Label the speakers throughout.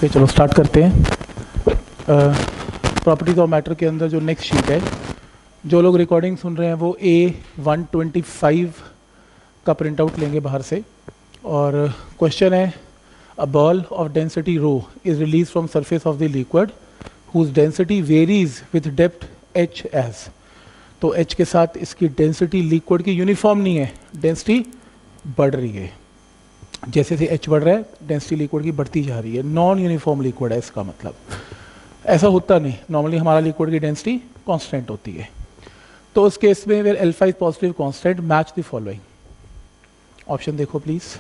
Speaker 1: Okay चलो start करते हैं। प्रॉपर्टीज ऑफ मैटर के अंदर जो नेक्स्ट शीट है, जो लोग रिकॉर्डिंग सुन रहे हैं वो A125 का प्रिंट आउट लेंगे बाहर से। और क्वेश्चन है, a ball of density rho is release from surface of the liquid whose density varies with depth h as. तो h के साथ इसकी डेंसिटी लिक्विड की यूनिफॉर्म नहीं है, डेंसिटी बढ़ रही है। जैसे जैसे h बढ़ रहा है डेंसिटी लिक्विड की बढ़ती जा रही है। नॉन यूनिफॉर्म लिक्विड है इसका मतलब। ऐसा होता नहीं, नॉर्मली हमारा लिक्विड की डेंसिटी कांस्टेंट होती है। तो उस केस में where alpha is positive constant match the following. Option देखो प्लीज।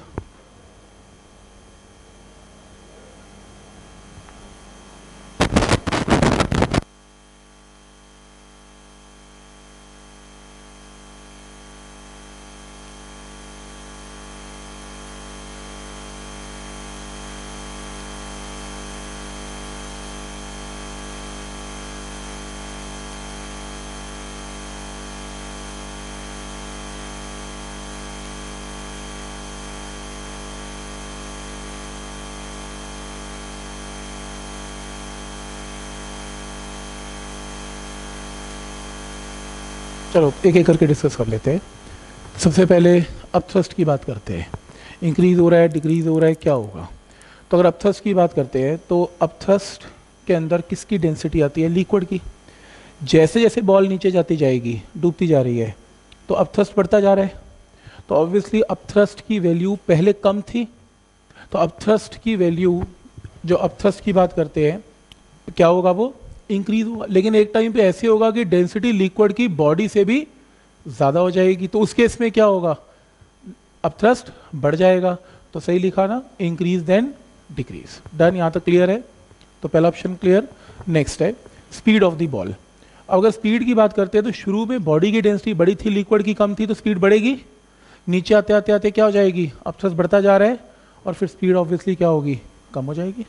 Speaker 1: चलो एक एक करके डिस्कस कर लेते हैं। सबसे पहले अपथ्रस्ट की बात करते हैं। इंक्रीज हो रहा है, डिक्रीज हो रहा है, क्या होगा? तो अगर अपथ्रस्ट की बात करते हैं तो अपथ्रस्ट के अंदर किसकी डेंसिटी आती है? लिक्विड की। जैसे जैसे बॉल नीचे जाती जाएगी, डूबती जा रही है, तो अपथ्रस्ट बढ़ता जा रहा है। तो ऑब्वियसली अपथ्रस्ट की वैल्यू पहले कम थी, तो अपथ्रस्ट की वैल्यू, जो अपथ्रस्ट की बात करते हैं, क्या होगा? वो इंक्रीज होगा। लेकिन एक टाइम पे ऐसे होगा कि डेंसिटी लिक्विड की बॉडी से भी ज़्यादा हो जाएगी, तो उस केस में क्या होगा? अपथ्रस्ट बढ़ जाएगा। तो सही लिखा ना, इंक्रीज देन डिक्रीज। डन, यहाँ तक क्लियर है? तो पहला ऑप्शन क्लियर। नेक्स्ट है स्पीड ऑफ द बॉल। अगर स्पीड की बात करते हैं तो शुरू में बॉडी की डेंसिटी बड़ी थी, लिक्विड की कम थी, तो स्पीड बढ़ेगी। नीचे आते आते आते क्या हो जाएगी? अपथ्रस्ट बढ़ता जा रहा है और फिर स्पीड ऑब्वियसली क्या होगी? कम हो जाएगी।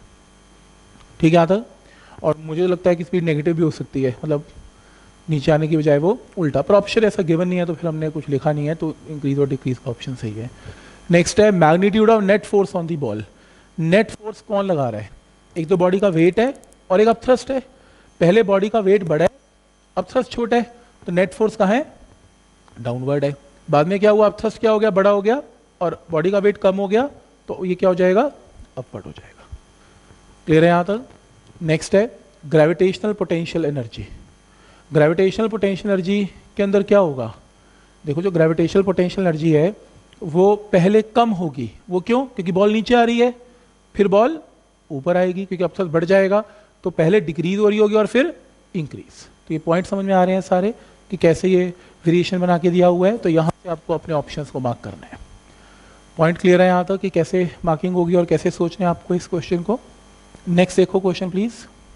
Speaker 1: ठीक है यहाँ तक? और मुझे लगता है कि स्पीड नेगेटिव भी हो सकती है, मतलब नीचे आने की बजाय वो उल्टा। पर ऑप्शन ऐसा गिवन नहीं है तो फिर हमने कुछ लिखा नहीं है, तो इंक्रीज और डिक्रीज का ऑप्शन सही है। नेक्स्ट है magnitude of net force on the ball. Net force कौन लगा रहा है? एक तो बॉडी का वेट है और एक अपथ्रस्ट है। पहले बॉडी का वेट बड़ा है, अपथ्रस्ट छोटा है, तो नेट फोर्स कहाँ है? डाउनवर्ड है। बाद में क्या हुआ? अपथ्रस्ट क्या हो गया? बड़ा हो गया और बॉडी का वेट कम हो गया, तो ये क्या हो जाएगा? अपवर्ड हो जाएगा। क्लियर है यहाँ तक? नेक्स्ट है gravitational potential energy. Gravitational potential energy के अंदर क्या होगा? देखो, जो ग्रेविटेशनल पोटेंशियल एनर्जी है वो पहले कम होगी। वो क्यों? क्योंकि बॉल नीचे आ रही है, फिर बॉल ऊपर आएगी क्योंकि अपथ्रस्ट बढ़ जाएगा, तो पहले डिक्रीज हो रही होगी और फिर इंक्रीज। तो ये पॉइंट समझ में आ रहे हैं सारे कि कैसे ये वेरिएशन बना के दिया हुआ है। तो यहाँ से आपको अपने ऑप्शंस को मार्क करना है। पॉइंट क्लियर है यहाँ तक कि कैसे मार्किंग होगी और कैसे सोचना है आपको इस क्वेश्चन को? नेक्स्ट देखो question please.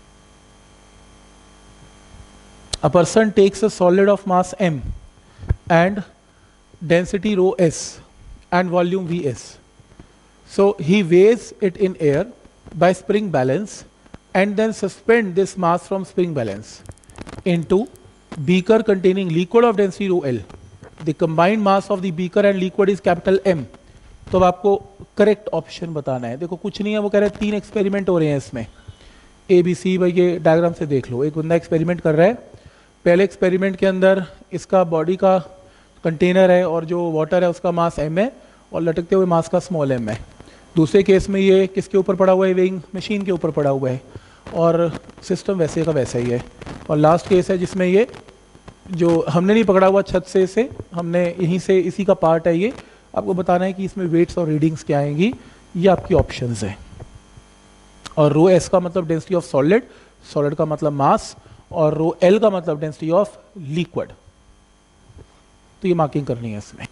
Speaker 1: A person takes a solid of mass m and density rho s and volume vs. So he weighs it in air by spring balance and then suspend this mass from spring balance into beaker containing liquid of density rho l. The combined mass of the beaker and liquid is capital M. तो अब आपको correct option बताना है। देखो कुछ नहीं है, वो कह रहे हैं 3 एक्सपेरिमेंट हो रहे हैं इसमें, ABC। भाई ये डायग्राम से देख लो, एक बंदा एक्सपेरिमेंट कर रहा है। पहले एक्सपेरिमेंट के अंदर इसका बॉडी का कंटेनर है और जो वाटर है उसका मास m है और लटकते हुए मास का स्मॉल m है। दूसरे केस में ये किसके ऊपर पड़ा हुआ है? वेइंग मशीन के ऊपर पड़ा हुआ है और सिस्टम वैसे का वैसा ही है। और लास्ट केस है जिसमें ये जो हमने नहीं पकड़ा हुआ छत से, इसे हमने यहीं से, इसी का पार्ट है ये। आपको बताना है कि इसमें वेट्स और रीडिंग्स क्या आएंगी, ये आपकी ऑप्शंस हैं। और रो एस का मतलब डेंसिटी ऑफ सॉलिड, सॉलिड का मतलब मास, और रो एल का मतलब डेंसिटी ऑफ लिक्विड। तो ये मार्किंग करनी है इसमें।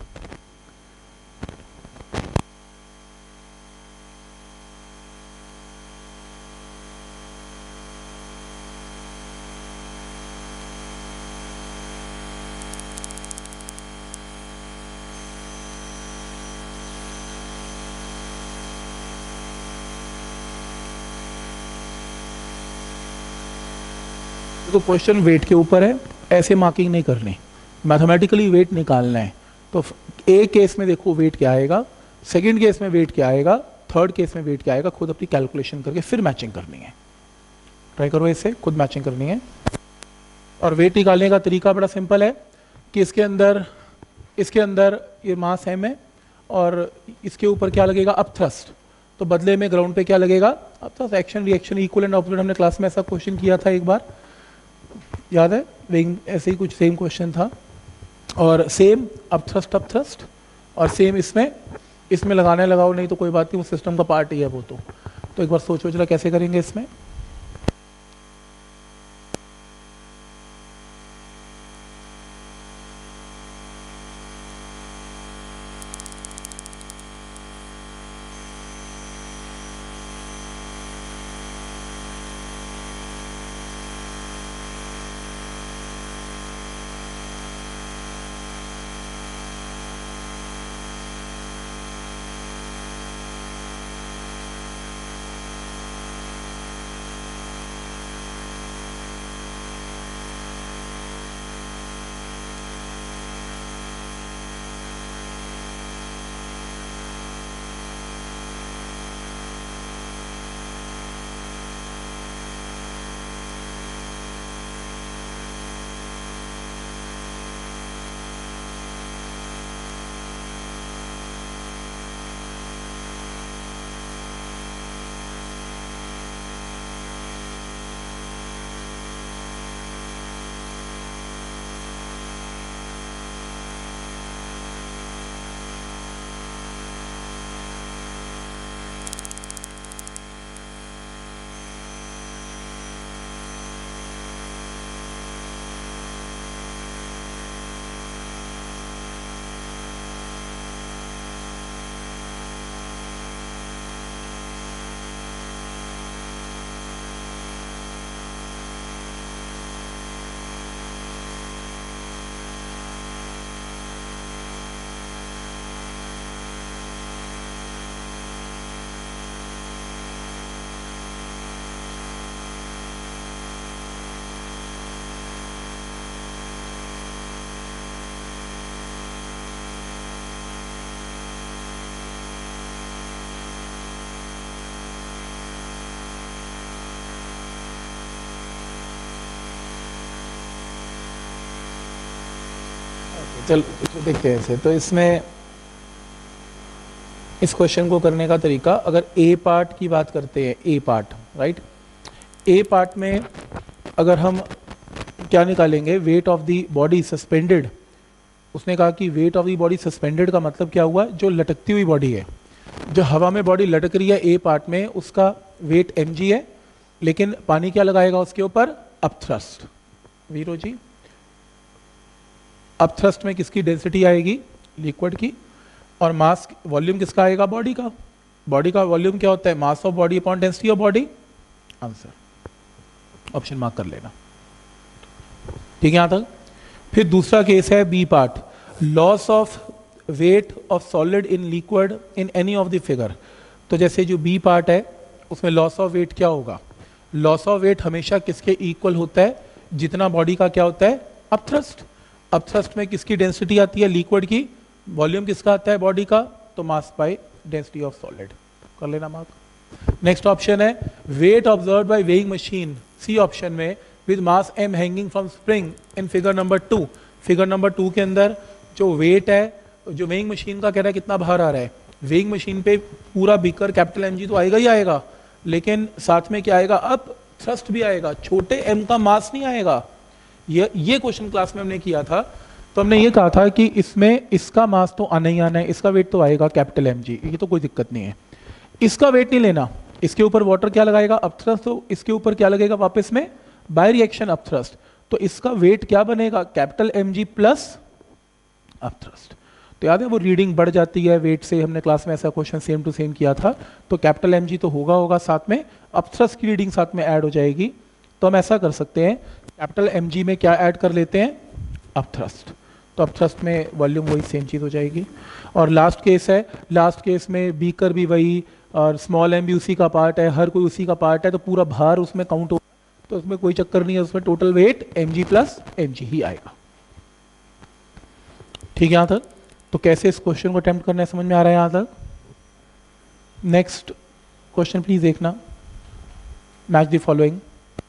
Speaker 1: तो क्वेश्चन वेट के ऊपर है, ऐसे मार्किंग नहीं करनी, मैथमेटिकली वेट निकालना है। तो ए केस में देखो वेट क्या आएगा, सेकंड केस में वेट क्या आएगा, थर्ड केस में वेट क्या आएगा, खुद अपनी कैलकुलेशन करके फिर मैचिंग करनी है। ट्राई करो इसे, खुद मैचिंग करनी है। और वेट निकालने का तरीका बड़ा सिंपल है कि इसके अंदर ये मास एम है और इसके ऊपर क्या लगेगा, अप थ्रस्ट। तो बदले में ग्राउंड पे क्या लगेगा, up thrust. Action reaction equal and opposite, हमने क्लास में ऐसा क्वेश्चन किया था एक बार, याद है, ऐसे ही कुछ सेम क्वेश्चन था। और सेम अप थ्रस्ट और सेम इसमें लगाने लगाओ, नहीं तो कोई बात नहीं, वो सिस्टम का पार्ट ही है वो। तो एक बार सोचो जरा कैसे करेंगे इसमें। चल देखते हैं इसे। तो इसमें इस क्वेश्चन को करने का तरीका, अगर ए पार्ट की बात करते हैं, A part, right, A part में अगर हम क्या निकालेंगे, weight of the body suspended. उसने कहा कि weight of the body suspended का मतलब क्या हुआ, जो लटकती हुई बॉडी है, जो हवा में बॉडी लटक रही है ए पार्ट में, उसका वेट mg है, लेकिन पानी क्या लगाएगा उसके ऊपर, अप थ्रस्ट। वीरो जी, अप थ्रस्ट में किसकी डेंसिटी आएगी, लिक्विड की, और मास वॉल्यूम किसका आएगा, बॉडी का। बॉडी का वॉल्यूम क्या होता है, mass of body upon density of body. Answer option mark कर लेना, ठीक है यहां तक। फिर दूसरा केस है B part, loss of weight of solid in liquid in any of the figure. तो जैसे जो बी पार्ट है उसमें लॉस ऑफ वेट क्या होगा, लॉस ऑफ वेट हमेशा किसके इक्वल होता है, जितना बॉडी का क्या होता है, अप थ्रस्ट। अप थ्रस्ट में किसकी डेंसिटी आती है, लिक्विड की, वॉल्यूम किसका आता है, बॉडी का, तो mass by density of solid, कर लेना मार्क। नेक्स्ट ऑप्शन है weight observe by weighing machine, C option में, with mass m hanging from spring in figure number 2। Figure number 2 के अंदर जो वेट है, जो वेइंग मशीन का कह रहा है कितना भार आ रहा है, वेइंग मशीन पे पूरा बीकर कैपिटल mg तो आएगा ही आएगा, लेकिन साथ में क्या आएगा, अप थ्रस्ट भी आएगा, छोटे m का मास नहीं आएगा। ये क्वेश्चन क्लास में हमने किया था, तो हमने ये कहा था कि इसमें इसका मास तो आना ही आना है, इसका वेट तो आएगा कैपिटल mg, ये तो कोई दिक्कत नहीं है, इसका वेट नहीं लेना। इसके ऊपर वाटर क्या लगाएगा, अप थ्रस्ट, तो इसके ऊपर क्या लगेगा वापस में, बाय रिएक्शन अप थ्रस्ट, तो इसका वेट क्या बनेगा, capital mg plus up thrust. तो याद है वो रीडिंग बढ़ जाती है वेट से, हमने क्लास में ऐसा क्वेश्चन सेम टू सेम किया था। तो कैपिटल mg तो होगा, साथ में अप थ्रस्ट की रीडिंग साथ में ऐड हो जाएगी। तो हम ऐसा कर सकते हैं, कैपिटल mg में क्या ऐड कर लेते हैं, अप थ्रस्ट, तो अप थ्रस्ट में वॉल्यूम वही सेम चीज़ हो जाएगी। और लास्ट केस है, लास्ट केस में बीकर भी वही और स्मॉल m भी उसी का पार्ट है, हर कोई उसी का पार्ट है, तो पूरा भार उसमें काउंट होगा, तो उसमें कोई चक्कर नहीं है, उसमें total weight mg plus mg ही आएगा, ठीक है यहाँ तक। तो कैसे इस क्वेश्चन को अटेम्प्ट करना है, समझ में आ रहा है यहाँ तक। नेक्स्ट क्वेश्चन प्लीज देखना, मैच द फॉलोइंग।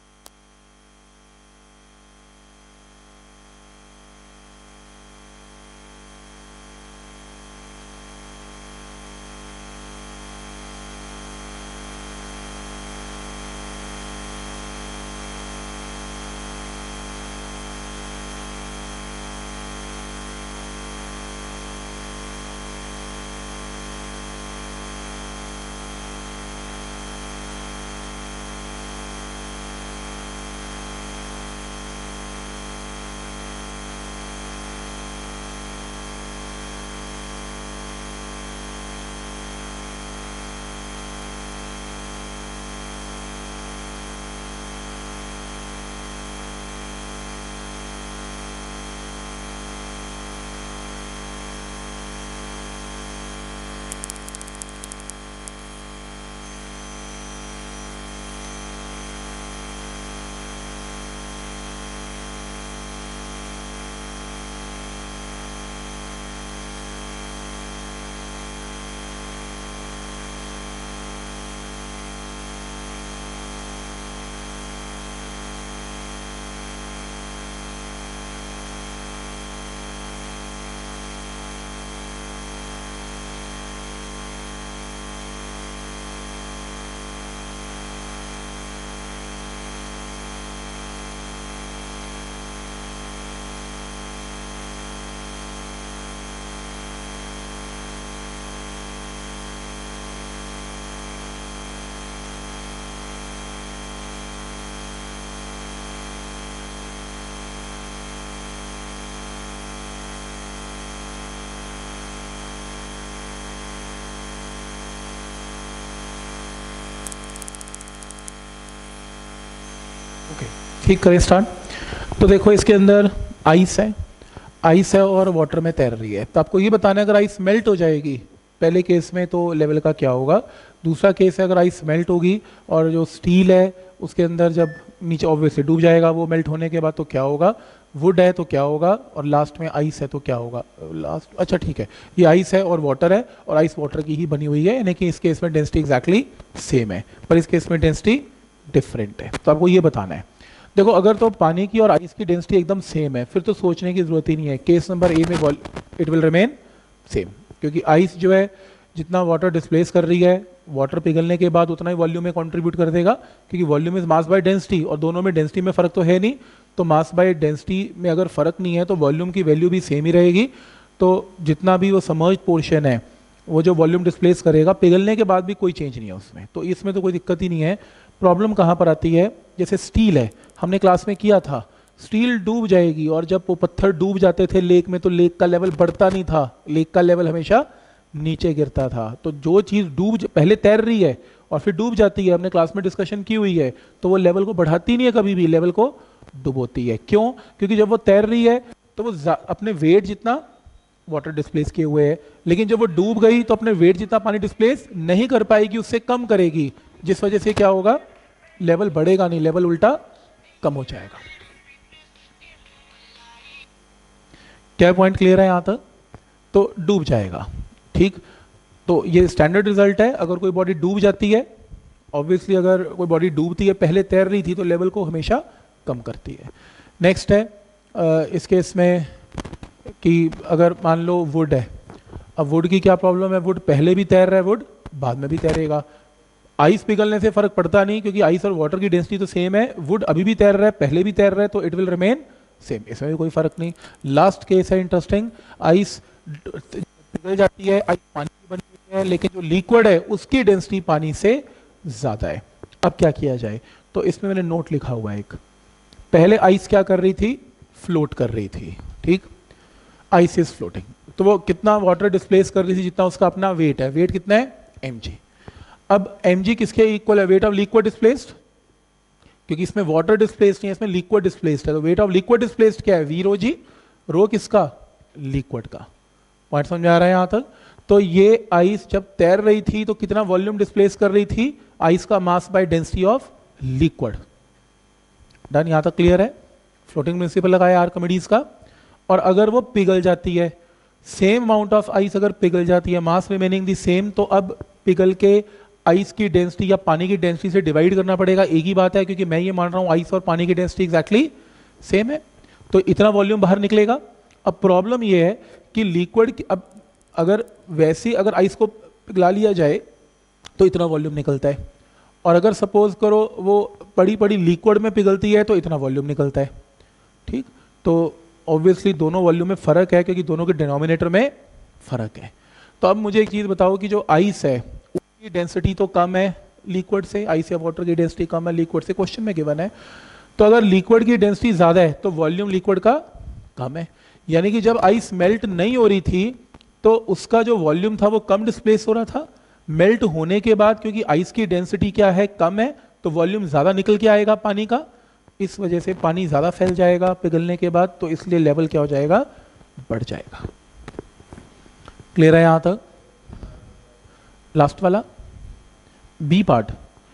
Speaker 1: ठीक करें स्टार्ट। तो देखो इसके अंदर आइस है और वाटर में तैर रही है। तो आपको ये बताना है अगर आइस मेल्ट हो जाएगी पहले केस में तो लेवल का क्या होगा। दूसरा केस है अगर आइस मेल्ट होगी और जो स्टील है उसके अंदर जब नीचे ऑब्वियसली डूब जाएगा वो मेल्ट होने के बाद तो क्या होगा, वुड है तो क्या होगा, और लास्ट में आइस है तो क्या होगा। लास्ट अच्छा ठीक है, ये आइस है और वाटर है और आइस वाटर की ही बनी हुई है, यानी कि इस केस में डेंसिटी एग्जैक्टली सेम है पर इस केस में डेंसिटी डिफरेंट है। तो आपको ये बताना है। देखो अगर तो पानी की और आइस की डेंसिटी एकदम सेम है फिर तो सोचने की जरूरत ही नहीं है। केस नंबर ए में इट विल रिमेन सेम, क्योंकि आइस जो है जितना वाटर डिस्प्लेस कर रही है वाटर पिघलने के बाद उतना ही वॉल्यूम में कंट्रीब्यूट कर देगा, क्योंकि volume is mass by density और दोनों में डेंसिटी में फर्क तो है नहीं। तो मास बाय डेंसिटी में अगर फर्क नहीं है तो वॉल्यूम की वैल्यू भी सेम ही रहेगी। तो जितना भी वो समर्ज पोर्शन है वो जो वॉल्यूम डिस्प्लेस करेगा पिघलने के बाद भी कोई चेंज नहीं है उसमें, तो इसमें तो कोई दिक्कत ही नहीं है। प्रॉब्लम कहाँ पर आती है, जैसे स्टील है हमने क्लास में किया था, स्टील डूब जाएगी और जब वो पत्थर डूब जाते थे लेक में तो लेक का लेवल बढ़ता नहीं था, लेक का लेवल हमेशा नीचे गिरता था। तो जो चीज़ पहले तैर रही है और फिर डूब जाती है, हमने क्लास में डिस्कशन की हुई है, तो वो लेवल को बढ़ाती नहीं है कभी भी, लेवल को डुबोती है। क्यों? क्योंकि जब वो तैर रही है तो वो अपने वेट जितना वाटर डिस्प्लेस किए हुए है, लेकिन जब वो डूब गई तो अपने वेट जितना पानी डिस्प्लेस नहीं कर पाएगी, उससे कम करेगी, जिस वजह से क्या होगा, लेवल बढ़ेगा नहीं, लेवल उल्टा कम हो जाएगा। क्या पॉइंट क्लियर है यहां तक? तो डूब जाएगा, ठीक। तो ये स्टैंडर्ड रिजल्ट है। अगर कोई बॉडी डूब जाती है, ऑब्वियसली अगर कोई बॉडी डूबती है, पहले तैर रही थी तो लेवल को हमेशा कम करती है। नेक्स्ट है इस केस में कि अगर मान लो वुड है, अब वुड की क्या प्रॉब्लम है, वुड पहले भी तैर रहा है, वुड बाद में भी तैरेगा। आइस पिघलने से फर्क पड़ता नहीं क्योंकि आइस और वाटर की डेंसिटी तो सेम है, वुड अभी भी तैर रहा है पहले भी तैर रहा है, तो इट विल रिमेन सेम, इसमें भी कोई फर्क नहीं। लास्ट केस है इंटरेस्टिंग, आइस पिघल जाती है, आइस पानी की बनी हुई है, लेकिन जो लिक्विड है उसकी डेंसिटी पानी से ज्यादा है। अब क्या किया जाए, तो इसमें मैंने नोट लिखा हुआ है एक। पहले आइस क्या कर रही थी, फ्लोट कर रही थी, ठीक, आइस इज फ्लोटिंग, तो वो कितना वाटर डिस्प्लेस कर रही थी, जितना उसका अपना वेट है, वेट कितना है mg। अब mg किसके इक्वल है, वेट ऑफ लिक्विड डिस्प्लेस्ड, क्योंकि इसमें वाटर डिस्प्लेस्ड नहीं है, इसमें लिक्विड डिस्प्लेस्ड है, तो वेट ऑफ लिक्विड डिस्प्लेस्ड क्या है, वी रो जी, रो किसका, लिक्विड का। पॉइंट समझ आ रहा है यहां तक? तो ये आइस जब तैर रही थी तो कितना वॉल्यूम डिस्प्लेस कर रही थी, आइस का mass by density of liquid. Done, यहां तक क्लियर है? फ्लोटिंग प्रिंसिपल लगाया आर्किमिडीज का। और अगर वो पिघल जाती है, सेम अमाउंट ऑफ आइस अगर पिघल जाती है, मास रिमेनिंग दी सेम, तो अब पिघल के आइस की डेंसिटी या पानी की डेंसिटी से डिवाइड करना पड़ेगा, एक ही बात है, क्योंकि मैं ये मान रहा हूँ आइस और पानी की डेंसिटी एग्जैक्टली सेम है, तो इतना वॉल्यूम बाहर निकलेगा। अब प्रॉब्लम ये है कि लिक्विड की, अब अगर वैसे अगर आइस को पिघला लिया जाए तो इतना वॉल्यूम निकलता है, और अगर सपोज करो वो बड़ी बड़ी लिक्विड में पिघलती है तो इतना वॉल्यूम निकलता है। ठीक, तो ऑब्वियसली दोनों वॉल्यूम में फ़र्क है, क्योंकि दोनों के डिनोमिनेटर में फ़र्क है। तो अब मुझे एक चीज़ बताओ कि जो आइस है उसकी डेंसिटी तो कम है लिक्विड से, आइस या वाटर की डेंसिटी कम है लिक्विड से, क्वेश्चन में गिवन है। तो अगर लिक्विड की डेंसिटी ज़्यादा है तो वॉल्यूम लिक्विड का कम है, यानी कि जब आइस मेल्ट नहीं हो रही थी तो उसका जो वॉल्यूम था वो कम डिस्प्लेस हो रहा था। मेल्ट होने के बाद क्योंकि आइस की डेंसिटी क्या है, कम है, तो वॉल्यूम ज़्यादा निकल के आएगा पानी का, इस वजह से पानी ज़्यादा फैल जाएगा पिघलने के बाद, तो इसलिए लेवल क्या हो जाएगा, बढ़ जाएगा। क्लियर है यहाँ तक? लास्ट वाला बी पार्ट,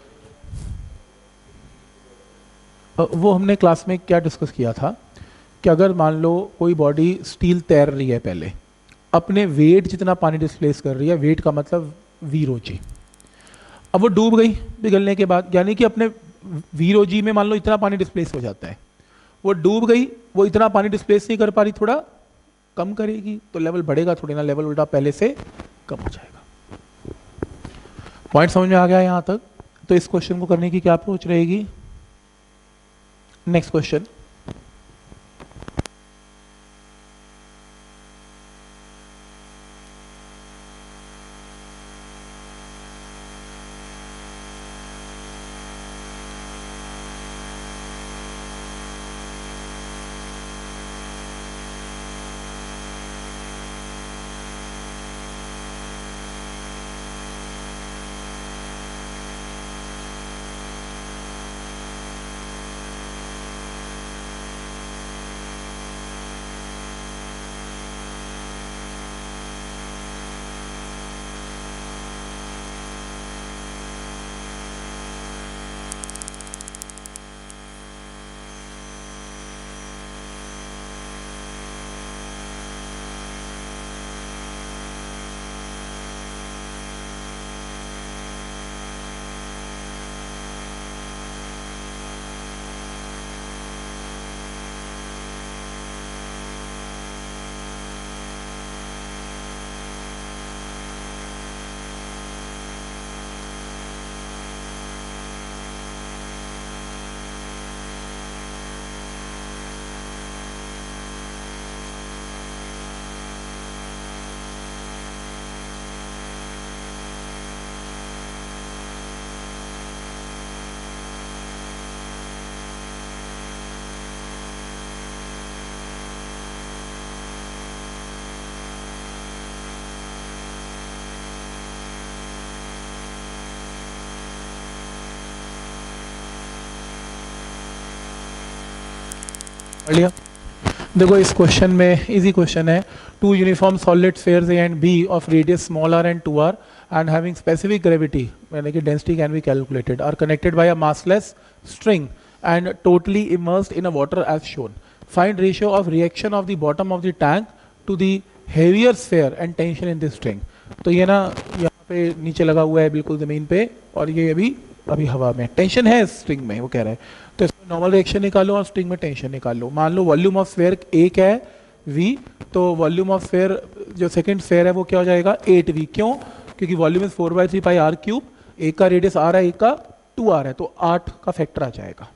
Speaker 1: वो हमने क्लास में क्या डिस्कस किया था कि अगर मान लो कोई बॉडी स्टील तैर रही है, पहले अपने वेट जितना पानी डिस्प्लेस कर रही है, वेट का मतलब वी रो जी, अब वो डूब गई पिघलने के बाद, यानी कि अपने वी रो जी में मान लो इतना पानी डिस्प्लेस हो जाता है, वो डूब गई, वो इतना पानी डिस्प्लेस नहीं कर पा रही, थोड़ा कम करेगी तो लेवल बढ़ेगा थोड़ी ना, लेवल उल्टा पहले से कम हो जाएगा। पॉइंट समझ में आ गया यहाँ तक? तो इस क्वेश्चन को करने की क्या अप्रोच रहेगी? नेक्स्ट क्वेश्चन, पढ़ लिया? देखो इस क्वेश्चन में इजी क्वेश्चन है, two uniform solid spheres A and B of radius small r and 2r and having specific gravity, यानी कि density can be calculated, are connected by a massless string and totally immersed in a water as shown. Find ratio of reaction of the bottom of the tank to the heavier sphere and tension in the string. तो ये ना यहाँ पे नीचे लगा हुआ है बिल्कुल ज़मीन पे, और ये अभी हवा में, टेंशन है स्ट्रिंग में, वो कह रहा है। तो इसमें नॉर्मल रिएक्शन निकालो और स्ट्रिंग में टेंशन निकाल लो। मान लो वॉल्यूम ऑफ स्फीयर एक है v, तो वॉल्यूम ऑफ स्फीयर जो सेकंड स्फीयर है वो क्या हो जाएगा 8v। क्यों? क्योंकि volume is 4/3 pi r cube, एक का रेडियस r है, एक का 2r है, तो 8 का फैक्टर आ जाएगा।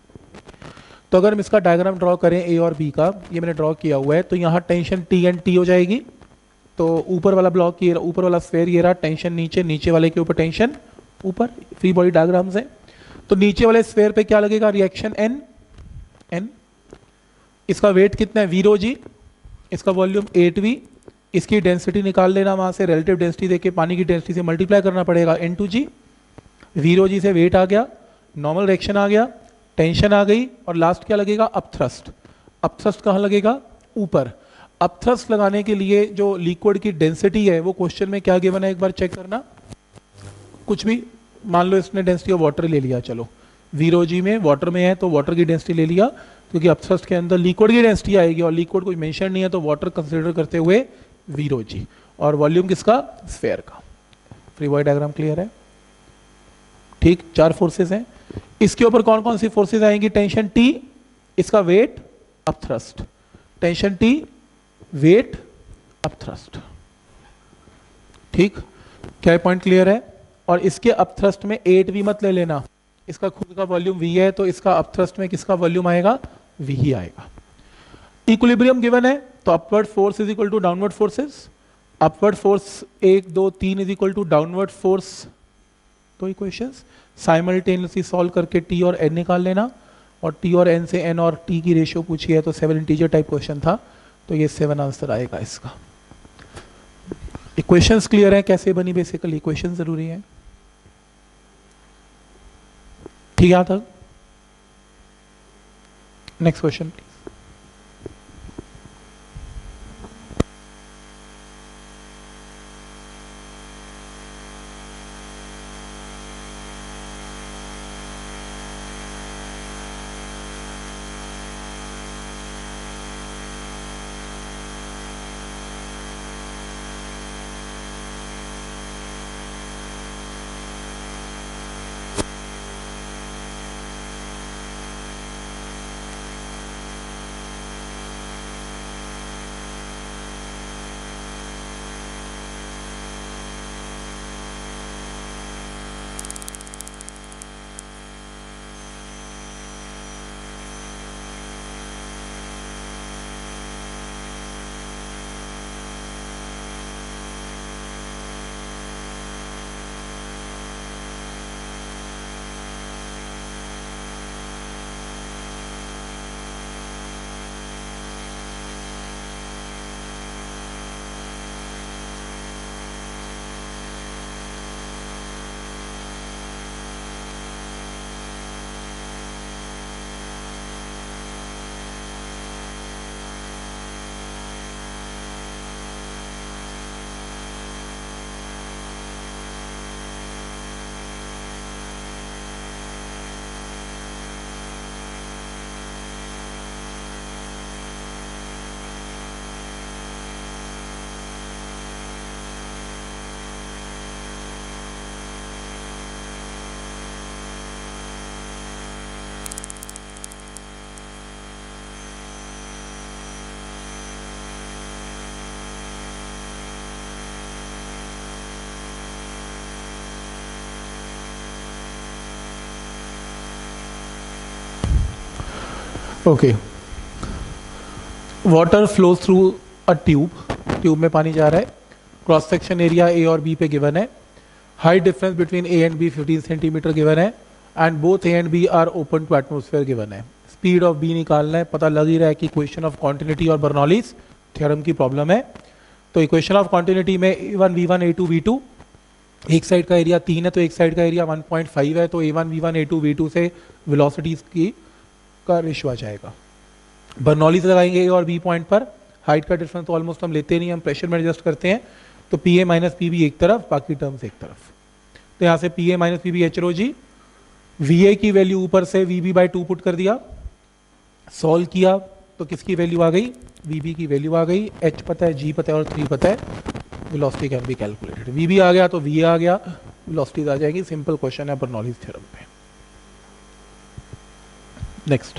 Speaker 1: तो अगर हम इसका डायग्राम ड्रॉ करें a और b का, ये मैंने ड्रॉ किया हुआ है, तो यहाँ टेंशन t एंड t हो जाएगी। तो ऊपर वाला ब्लॉक ये, ऊपर वाला स्फीयर ये रहा, टेंशन नीचे, नीचे वाले के ऊपर टेंशन ऊपर, फ्री बॉडी डायग्राम्स है। तो नीचे वाले स्फीयर पे क्या लगेगा, रिएक्शन n, इसका वेट कितना है v रो जी, इसका वॉल्यूम 8v, इसकी डेंसिटी निकाल लेना, वहां से रिलेटिव डेंसिटी देके पानी की डेंसिटी से मल्टीप्लाई करना पड़ेगा, n2g, v रो जी से वेट आ गया, नॉर्मल रिएक्शन आ गया, टेंशन आ गई, और लास्ट क्या लगेगा अपथ्रस्ट। अपथ्रस्ट कहाँ लगेगा, ऊपर। अपथ्रस्ट लगाने के लिए जो लिक्विड की डेंसिटी है वो क्वेश्चन में क्या गिवन है एक बार चेक करना। कुछ भी मान लो इसने डेंसिटी ऑफ वाटर ले लिया, चलो v रो जी में वाटर में है तो वाटर की डेंसिटी ले लिया, क्योंकि अपथ्रस्ट के अंदर लिक्विड की डेंसिटी आएगी और लिक्विड कोई मेंशन नहीं है तो वाटर कंसीडर करते हुए v रो जी, और वॉल्यूम किसका, स्फीयर का। फ्री बॉडी डायग्राम क्लियर है? ठीक, 4 फोर्सेस हैं। इसके ऊपर कौन कौन सी फोर्सेस आएंगी? टेंशन T, इसका weight, up thrust. Tension T, weight, up thrust. ठीक, क्या पॉइंट क्लियर है? और इसके अप थ्रस्ट में 8V मत ले लेना, इसका खुद का वॉल्यूम V है, तो इसका अप थ्रस्ट में किसका वॉल्यूम आएगा? V ही आएगा। इक्विलिब्रियम गिवन है, तो upward force is equal to downward forces. Upward force 1 2 3 is equal to downward force. तो इक्वेशंस साइमल्टेनियसली सॉल्व करके T और N निकाल लेना, और T और N से N और T की रेशियो पूछी है, तो 7 इंटीजर टाइप क्वेश्चन था, तो ये 7 आंसर आएगा इसका। इक्वेशंस क्लियर है कैसे बनी? बेसिकली इक्वेशन जरूरी है। ठीक है, यहां तक? Next question please. Okay, water flows through a tube में पानी जा रहा है। क्रॉस सेक्शन एरिया ए और बी पे गिवन है। Height difference between A and B 15 centimetre given है, and both A and B are open to atmosphere given है। स्पीड ऑफ बी निकालना है। पता लग ही रहा है कि इक्वेशन ऑफ कॉन्टिन्यूटी और बर्नौलीज थ्योरम की प्रॉब्लम है। तो इक्वेशन ऑफ कॉन्टिन्यूटी में A1 V1 A2 V2, एक साइड का एरिया 3 है तो एक साइड का एरिया 1.5 है, तो A1 V1 A2 V2 से वेलोसिटीज की का रेशियो आ जाएगा। बर्नौलीज लगाएंगे ए और बी पॉइंट पर। हाइट का डिफरेंस तो ऑलमोस्ट हम लेते नहीं, हम प्रेशर में एडजस्ट करते हैं, तो P A minus P B एक तरफ, बाकी टर्म्स एक तरफ। तो यहाँ से P A minus P B H rho G, V A की वैल्यू ऊपर से वी बी बाई 2 पुट कर दिया, सॉल्व किया तो किसकी वैल्यू आ गई? वी बी की वैल्यू आ गई। एच पता है, जी पता है और 3 पता है, velocity can be calculated. V B आ गया तो वी ए आ गया, वेलोसिटीज आ जाएगी। सिंपल क्वेश्चन है बर्नौलीज थ्योरम पे। Next,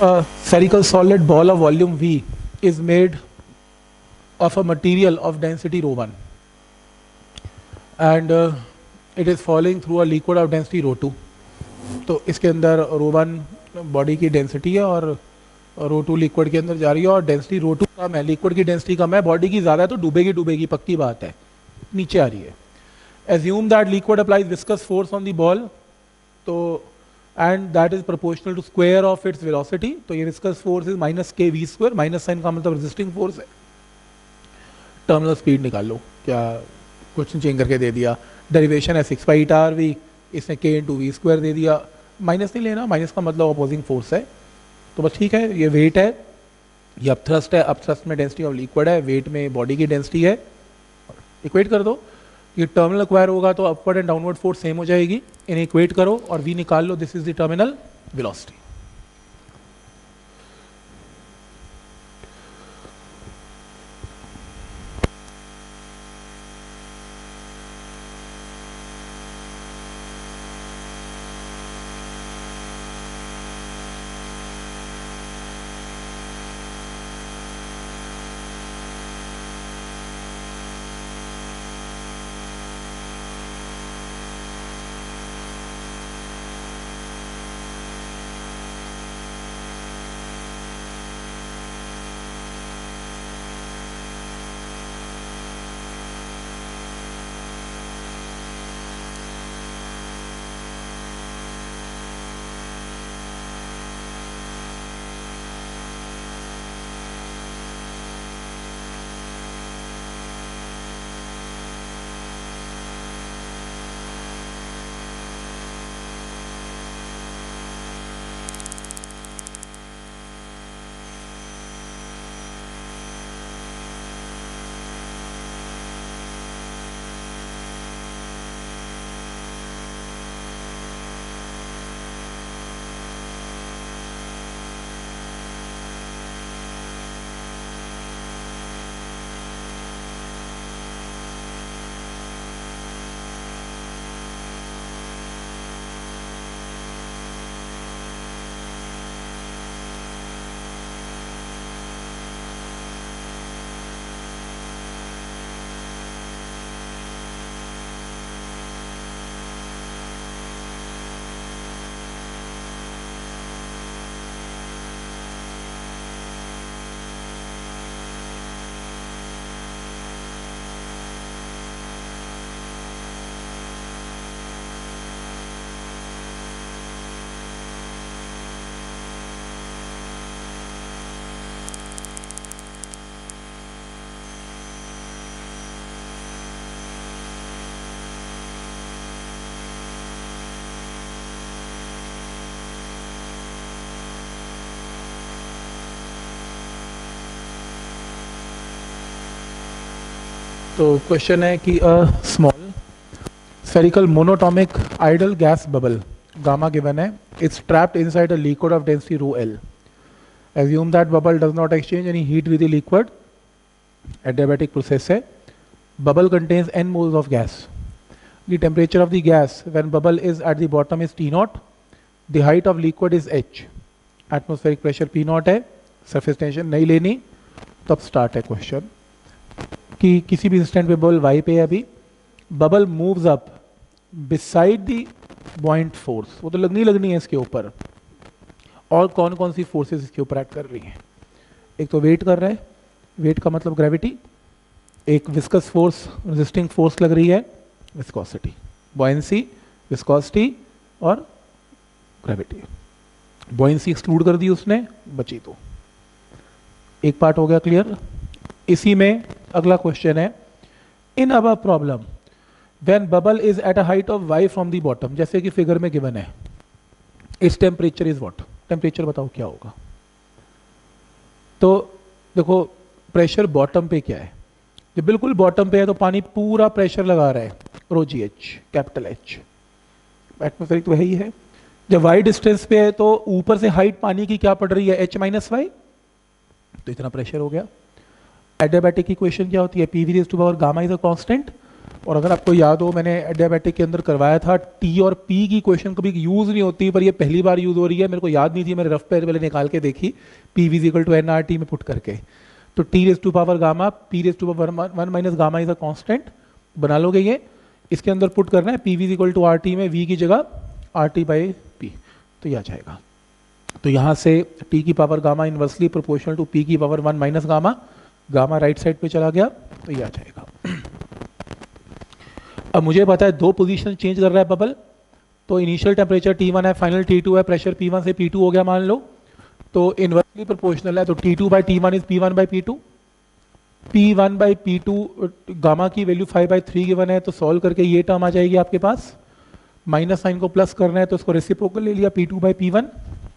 Speaker 1: a spherical solid ball of volume V is made of a material of density rho 1 and it is falling through a liquid of density rho 2. तो इसके अंदर rho 1 body की density है और rho 2 liquid के अंदर जा रही है और डेंसिटी rho 2 कम है, लिक्विड की डेंसिटी कम है, बॉडी की ज़्यादा है तो डूबेगी पक्की बात है, नीचे आ रही है. Assume that liquid applies viscous force on the ball, तो and that is proportional to square of its velocity. तो ये viscous force is minus k v square, minus sign का मतलब resisting force है. टर्मिनल स्पीड निकाल लो, क्या question change करके दे दिया, डेरिवेशन है 6 पाई ईटा आर वी, इसने k इंटू वी स्क्वायर दे दिया, माइनस नहीं लेना, माइनस का मतलब अपोजिंग फोर्स है. तो बस ठीक है, ये वेट है, ये अपथ्रस्ट है, अपथ्रस्ट में डेंसिटी ऑफ लिक्विड है, वेट में बॉडी की डेंसिटी है. इक्वेट कर दो, ये टर्मिनल एक्वायर होगा तो upward and downward force same हो जाएगी, इन्हें इक्वेट करो और v निकाल लो, this is the terminal velocity. तो क्वेश्चन है कि a small spherical monatomic ideal gas bubble gamma given है, it's trapped inside a liquid of density rho L. Assume that bubble does not exchange any heat with the liquid. Adiabatic process है. Bubble contains n moles of gas. The temperature of the gas when bubble is at the bottom is T naught. The height of liquid is H. Atmospheric pressure P naught है. Surface tension नहीं लेनी. तब start है question कि किसी भी instant पे bubble y पे है, अभी bubble moves up beside the buoyant force, वो तो लगनी है इसके ऊपर, और कौन कौन सी फोर्सेस इसके ऊपर एक्ट कर रही हैं. एक तो वेट कर रहा है, वेट का मतलब ग्रेविटी, एक विस्कस फोर्स रेजिस्टिंग फोर्स लग रही है विस्कोसिटी, बॉयंसी विस्कोसिटी और ग्रेविटी. बॉयंसी एक्सक्लूड कर दी उसने, बची तो एक पार्ट हो गया क्लियर. इसी में अगला क्वेश्चन है, in above problem when bubble is at a height of y from the bottom, जैसे कि फिगर में गिवन है, it's temperature is what, temperature बताओ क्या होगा. तो देखो प्रेशर बॉटम पे क्या है, जब बिल्कुल बॉटम पे है तो पानी पूरा प्रेशर लगा रहा है, rho G H capital H, atmospheric तो वही है. जब y डिस्टेंस पे है तो ऊपर से हाइट पानी की क्या पड़ रही है, h माइनस वाई, तो इतना प्रेशर हो गया. एडियाबैटिक इक्वेशन क्या होती है, P V raise to power gamma is a constant, और अगर आपको याद हो मैंने एडियाबैटिक के अंदर करवाया था, टी और पी की क्वेश्चन कभी यूज़ नहीं होती, पर ये पहली बार यूज़ हो रही है, मेरे को याद नहीं थी, मैंने रफ पे पहले निकाल के देखी, P V equal to N R T में पुट करके, तो T raise to power gamma P raise to power one minus gamma is a constant, बना लोगे ये, इसके अंदर पुट करना है P V equal to R T में वी की जगह आर टी बाई पी, तो यह आ जाएगा। तो यहाँ से टी की power gamma inversely proportional to P की power one minus gamma, gamma right side पे चला गया, तो ये आ जाएगा। अब मुझे पता है दो पोजीशन चेंज कर रहा है बबल, तो इनिशियल टेम्परेचर T1 है, फाइनल T2 है, प्रेशर P1 से P2 हो गया मान लो, तो इनवर्सली प्रोपोर्शनल है, तो T2 by T1 is P1 by P2, P1 by P2 gamma की वैल्यू 5/3 गिवन है, तो सॉल्व करके ये टर्म आ जाएगी आपके पास, माइनस साइन को प्लस करना है तो इसको रेसिप्रोकल ले लिया P2 by P1,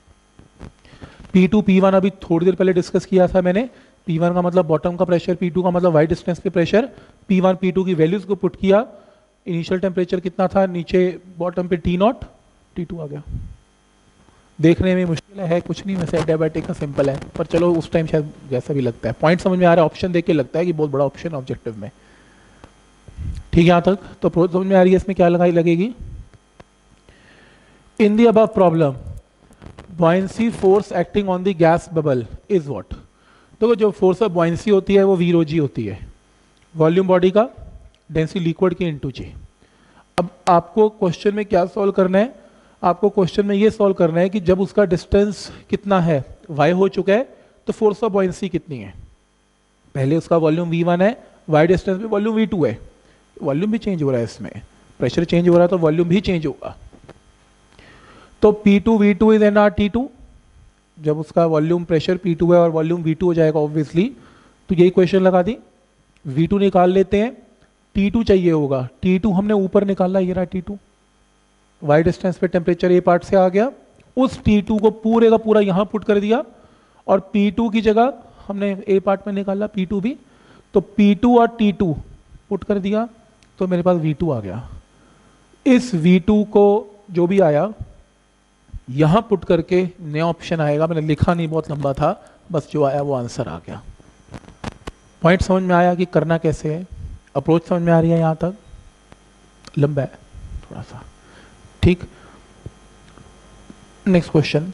Speaker 1: P2 P1 अभी थोड़ी देर पहले डिस्कस किया था मैंने, P1 का मतलब बॉटम का प्रेशर, P2 का मतलब वाई डिस्टेंस पे प्रेशर, P1 P2 की वैल्यूज को पुट किया, इनिशियल टेम्परेचर कितना था नीचे बॉटम पे T0, T2 आ गया। देखने में मुश्किल है कुछ नहीं, वैसे एडियाबैटिक का सिंपल है, पर चलो उस टाइम शायद जैसा भी लगता है, पॉइंट समझ में आ रहा है, ऑप्शन देख के लगता है कि बहुत बड़ा ऑप्शन ऑब्जेक्टिव में। ठीक है यहाँ तक तो प्रोज समझ में आ रही है, इसमें क्या लगाई लगेगी। In the above problem buoyancy force acting on the gas bubble is what. देखो जो फोर्स ऑफ buoyancy होती है वो वी रो जी होती है, वॉल्यूम बॉडी का डेंसिटी लिक्विड की इनटू जी। अब आपको क्वेश्चन में क्या सॉल्व करना है, आपको क्वेश्चन में ये सॉल्व करना है कि जब उसका डिस्टेंस कितना है, y हो चुका है, तो फोर्स ऑफ buoyancy कितनी है। पहले उसका वॉल्यूम v1 है, y डिस्टेंस पे वॉल्यूम v2 है, वॉल्यूम भी चेंज हो रहा है, इसमें प्रेशर चेंज हो रहा है तो वॉल्यूम भी चेंज होगा। तो P2 V2 is N R T2, जब उसका वॉल्यूम प्रेशर P2 है और वॉल्यूम V2 हो जाएगा ऑब्वियसली, तो यही क्वेश्चन लगा दी। V2 निकाल लेते हैं, T2 चाहिए होगा, T2 हमने ऊपर निकाला, ये रहा T2, वाई डिस्टेंस पे टेम्परेचर ए पार्ट से आ गया, उस T2 को पूरे का पूरा यहाँ पुट कर दिया, और P2 की जगह हमने ए पार्ट में निकाला P2 भी, तो P2 और T2 पुट कर दिया, तो मेरे पास V2 आ गया। इस V2 को जो भी आया यहां पुट करके नया ऑप्शन आएगा, मैंने लिखा नहीं, बहुत लंबा था, बस जो आया वो आंसर आ गया। पॉइंट समझ में आया कि करना कैसे है, अप्रोच समझ में आ रही है, यहां तक लंबा है थोड़ा सा, ठीक। नेक्स्ट क्वेश्चन,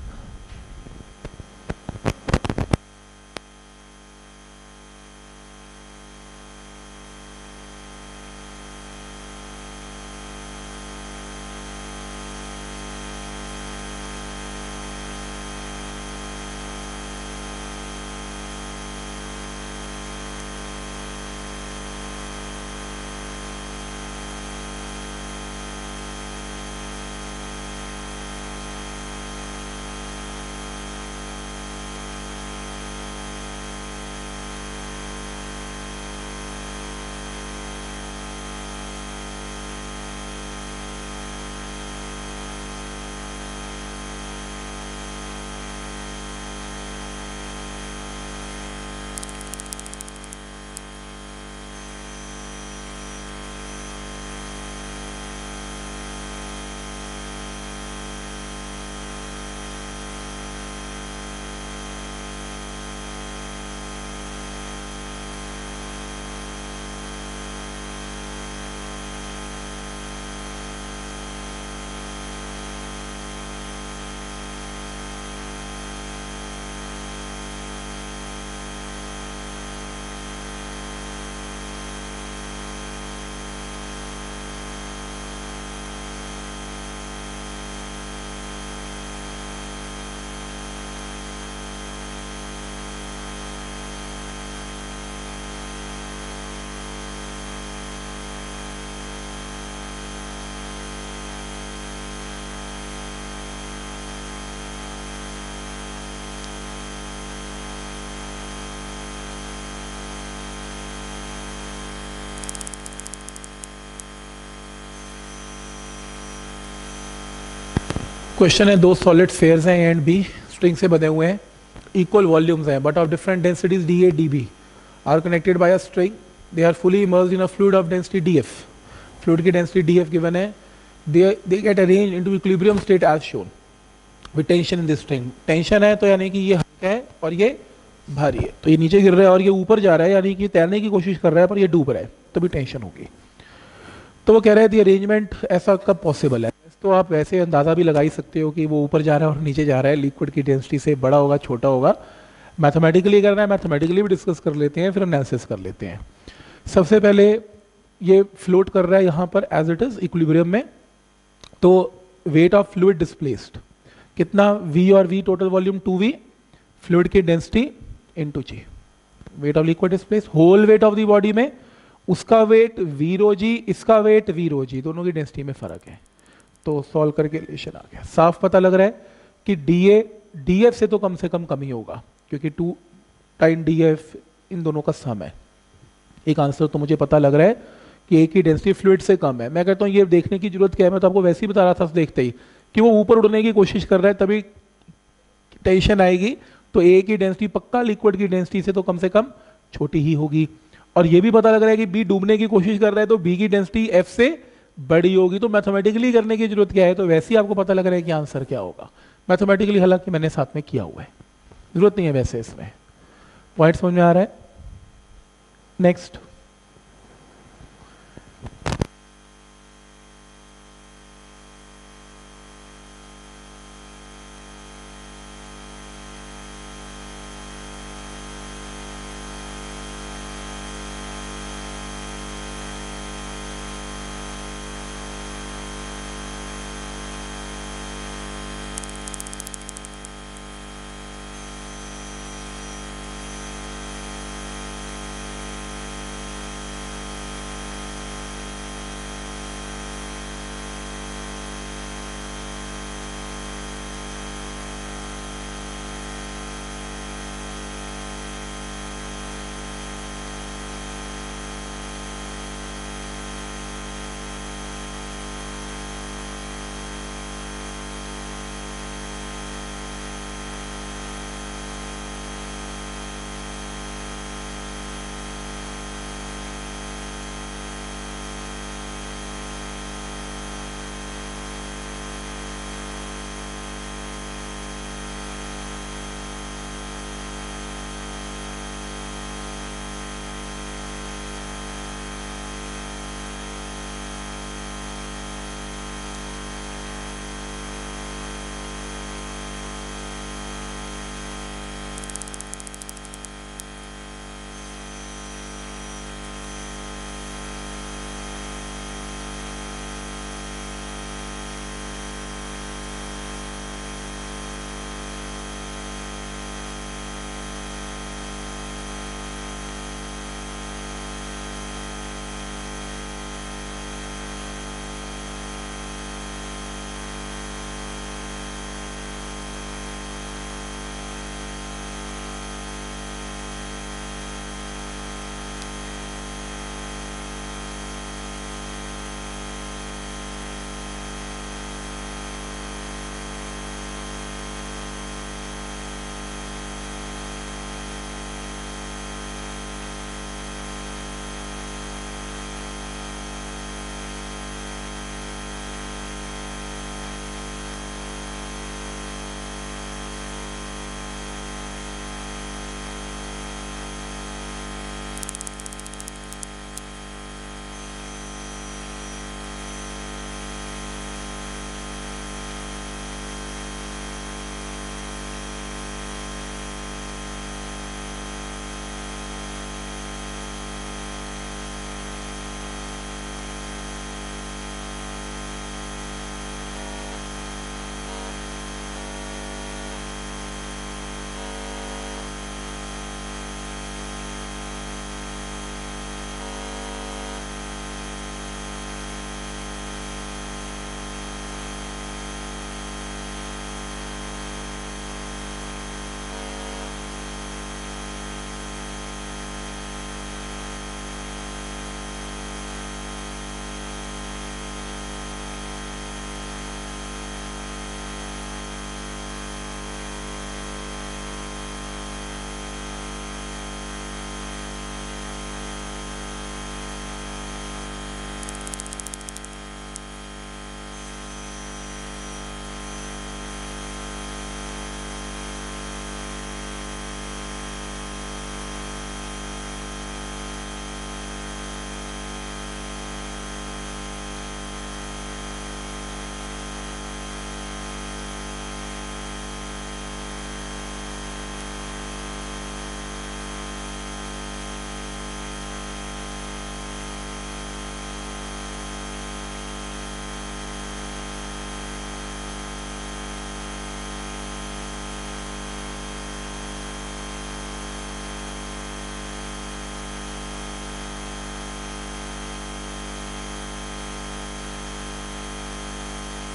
Speaker 1: क्वेश्चन है दो सॉलिड फेयर्स हैं ए एंड बी, स्ट्रिंग से बने हुए हैं, इक्वल वॉल्यूम्स हैं but of different densities D A D B, are connected by a string, they are fully immersed in a fluid of density D F, fluid की density D F given है, they get arrange into equilibrium state as shown with tension in this string. Tension है तो यानी कि ये हल्का है और ये भारी है, तो ये नीचे गिर रहा है और ये ऊपर जा रहा है, यानी कि तैरने की कोशिश कर रहा है पर ये डूब रहा है, तभी टेंशन होगी। तो वो कह रहे हैं दी अरेंजमेंट ऐसा कब पॉसिबल है। तो आप वैसे अंदाज़ा भी लगा ही सकते हो कि वो ऊपर जा रहा है और नीचे जा रहा है, लिक्विड की डेंसिटी से बड़ा होगा छोटा होगा। मैथमेटिकली करना है, मैथमेटिकली भी डिस्कस कर लेते हैं, फिर एनालिसिस कर लेते हैं। सबसे पहले ये फ्लोट कर रहा है यहाँ पर एज इट इज इक्विलिब्रियम में, तो वेट ऑफ फ्लूइड डिस्प्लेस्ड कितना, v और v total volume 2v, fluid की density into g, weight of liquid displaced, whole weight of the body में उसका वेट v रो g, इसका वेट v रो g, दोनों की डेंसिटी में फर्क है। तो सॉल्व करके रिलेशन आ गया, साफ पता लग रहा है कि dA dF से तो कम ही होगा, क्योंकि 2 टाइम dF इन दोनों का सम है। एक आंसर तो मुझे पता लग रहा है कि एक ही डेंसिटी फ्लूइड से कम है। मैं कहता हूँ ये देखने की जरूरत क्या है, मैं तो आपको वैसे ही बता रहा था देखते ही कि वो ऊपर उड़ने की कोशिश कर रहा है, तभी टेंशन आएगी। तो ए की डेंसिटी पक्का लिक्विड की डेंसिटी से कम छोटी ही होगी। और ये भी पता लग रहा है कि बी डूबने की कोशिश कर रहा है, तो बी की डेंसिटी एफ से बड़ी होगी। तो मैथमेटिकली करने की जरूरत क्या है, तो वैसे ही आपको पता लग रहा है कि आंसर क्या होगा मैथमेटिकली, हालांकि मैंने साथ में किया हुआ है, जरूरत नहीं है वैसे इसमें। पॉइंट समझ में आ रहा है? Next,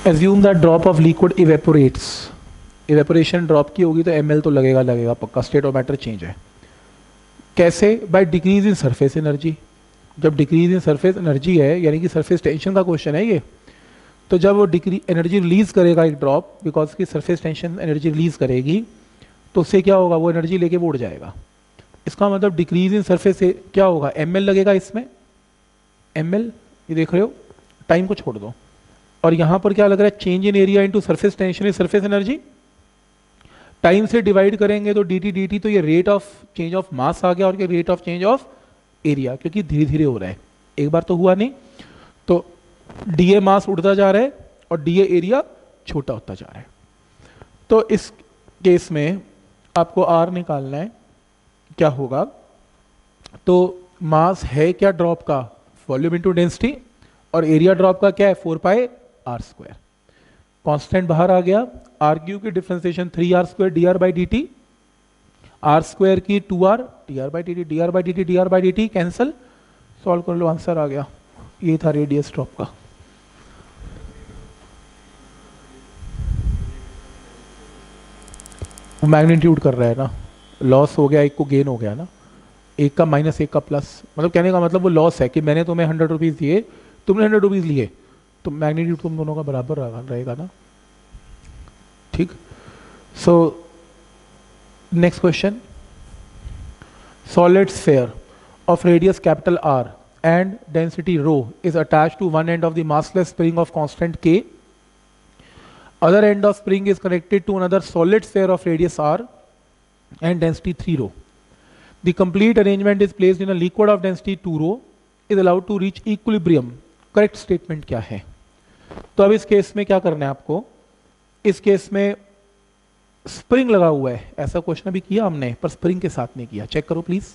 Speaker 1: assume that drop of liquid evaporates, evaporation drop की होगी तो ml तो लगेगा लगेगा पक्का, स्टेट ऑफ मैटर चेंज है। कैसे? By decrease in surface energy. जब डिक्रीज इन सरफेस एनर्जी है, यानी कि सरफेस टेंशन का क्वेश्चन है ये, तो जब वो डिक्री एनर्जी रिलीज करेगा एक ड्रॉप, बिकॉज की सरफेस टेंशन एनर्जी रिलीज करेगी, तो उससे क्या होगा, वो एनर्जी लेके वो उड़ जाएगा। इसका मतलब डिक्रीज इन सरफेस से क्या होगा, ml लगेगा इसमें, ml, ये देख रहे हो, टाइम को छोड़ दो। और यहां पर क्या लग रहा है, change in area into surface tension is surface energy, time से डिवाइड करेंगे तो dt dt, तो ये rate of change of mass आ गया और ये rate of change of area, क्योंकि धीरे धीरे हो रहा है, एक बार तो हुआ नहीं। तो dA मास उड़ता जा रहा है और dA एरिया छोटा होता जा रहा है। तो इस केस में आपको R निकालना है, क्या होगा, तो मास है क्या ड्रॉप का, वॉल्यूम इनटू डेंसिटी, और एरिया ड्रॉप का क्या है, 4 पाई r स्क्वायर। कांस्टेंट बाहर आ गया, आर क्यू की differentiation 3r square d r by d t, r square की 2r d r by d t, d r by d t, d r by d t cancel, solve कर लो, answer आ गया। ये था radius drop का। Magnitude कर रहा है ना, लॉस हो गया, एक को गेन हो गया ना, एक का माइनस एक का प्लस, मतलब कहने का मतलब वो लॉस है कि मैंने तुम्हें 100 रुपीज़ दिए, तुमने 100 रुपीज़ लिए, तो मैग्नीट्यूड तुम दोनों का बराबर रहेगा ना, ठीक। So next question, solid sphere of radius capital R and density rho is attached to one end of the massless spring of constant K. Other end of spring is connected to another solid sphere of radius R and density 3 rho. The complete arrangement is placed in a liquid of density 2 rho is allowed to reach equilibrium. Correct statement क्या है? तो अब इस case में क्या करना है आपको, इस केस में स्प्रिंग लगा हुआ है, ऐसा क्वेश्चन अभी किया हमने, पर स्प्रिंग के साथ नहीं किया, चेक करो प्लीज।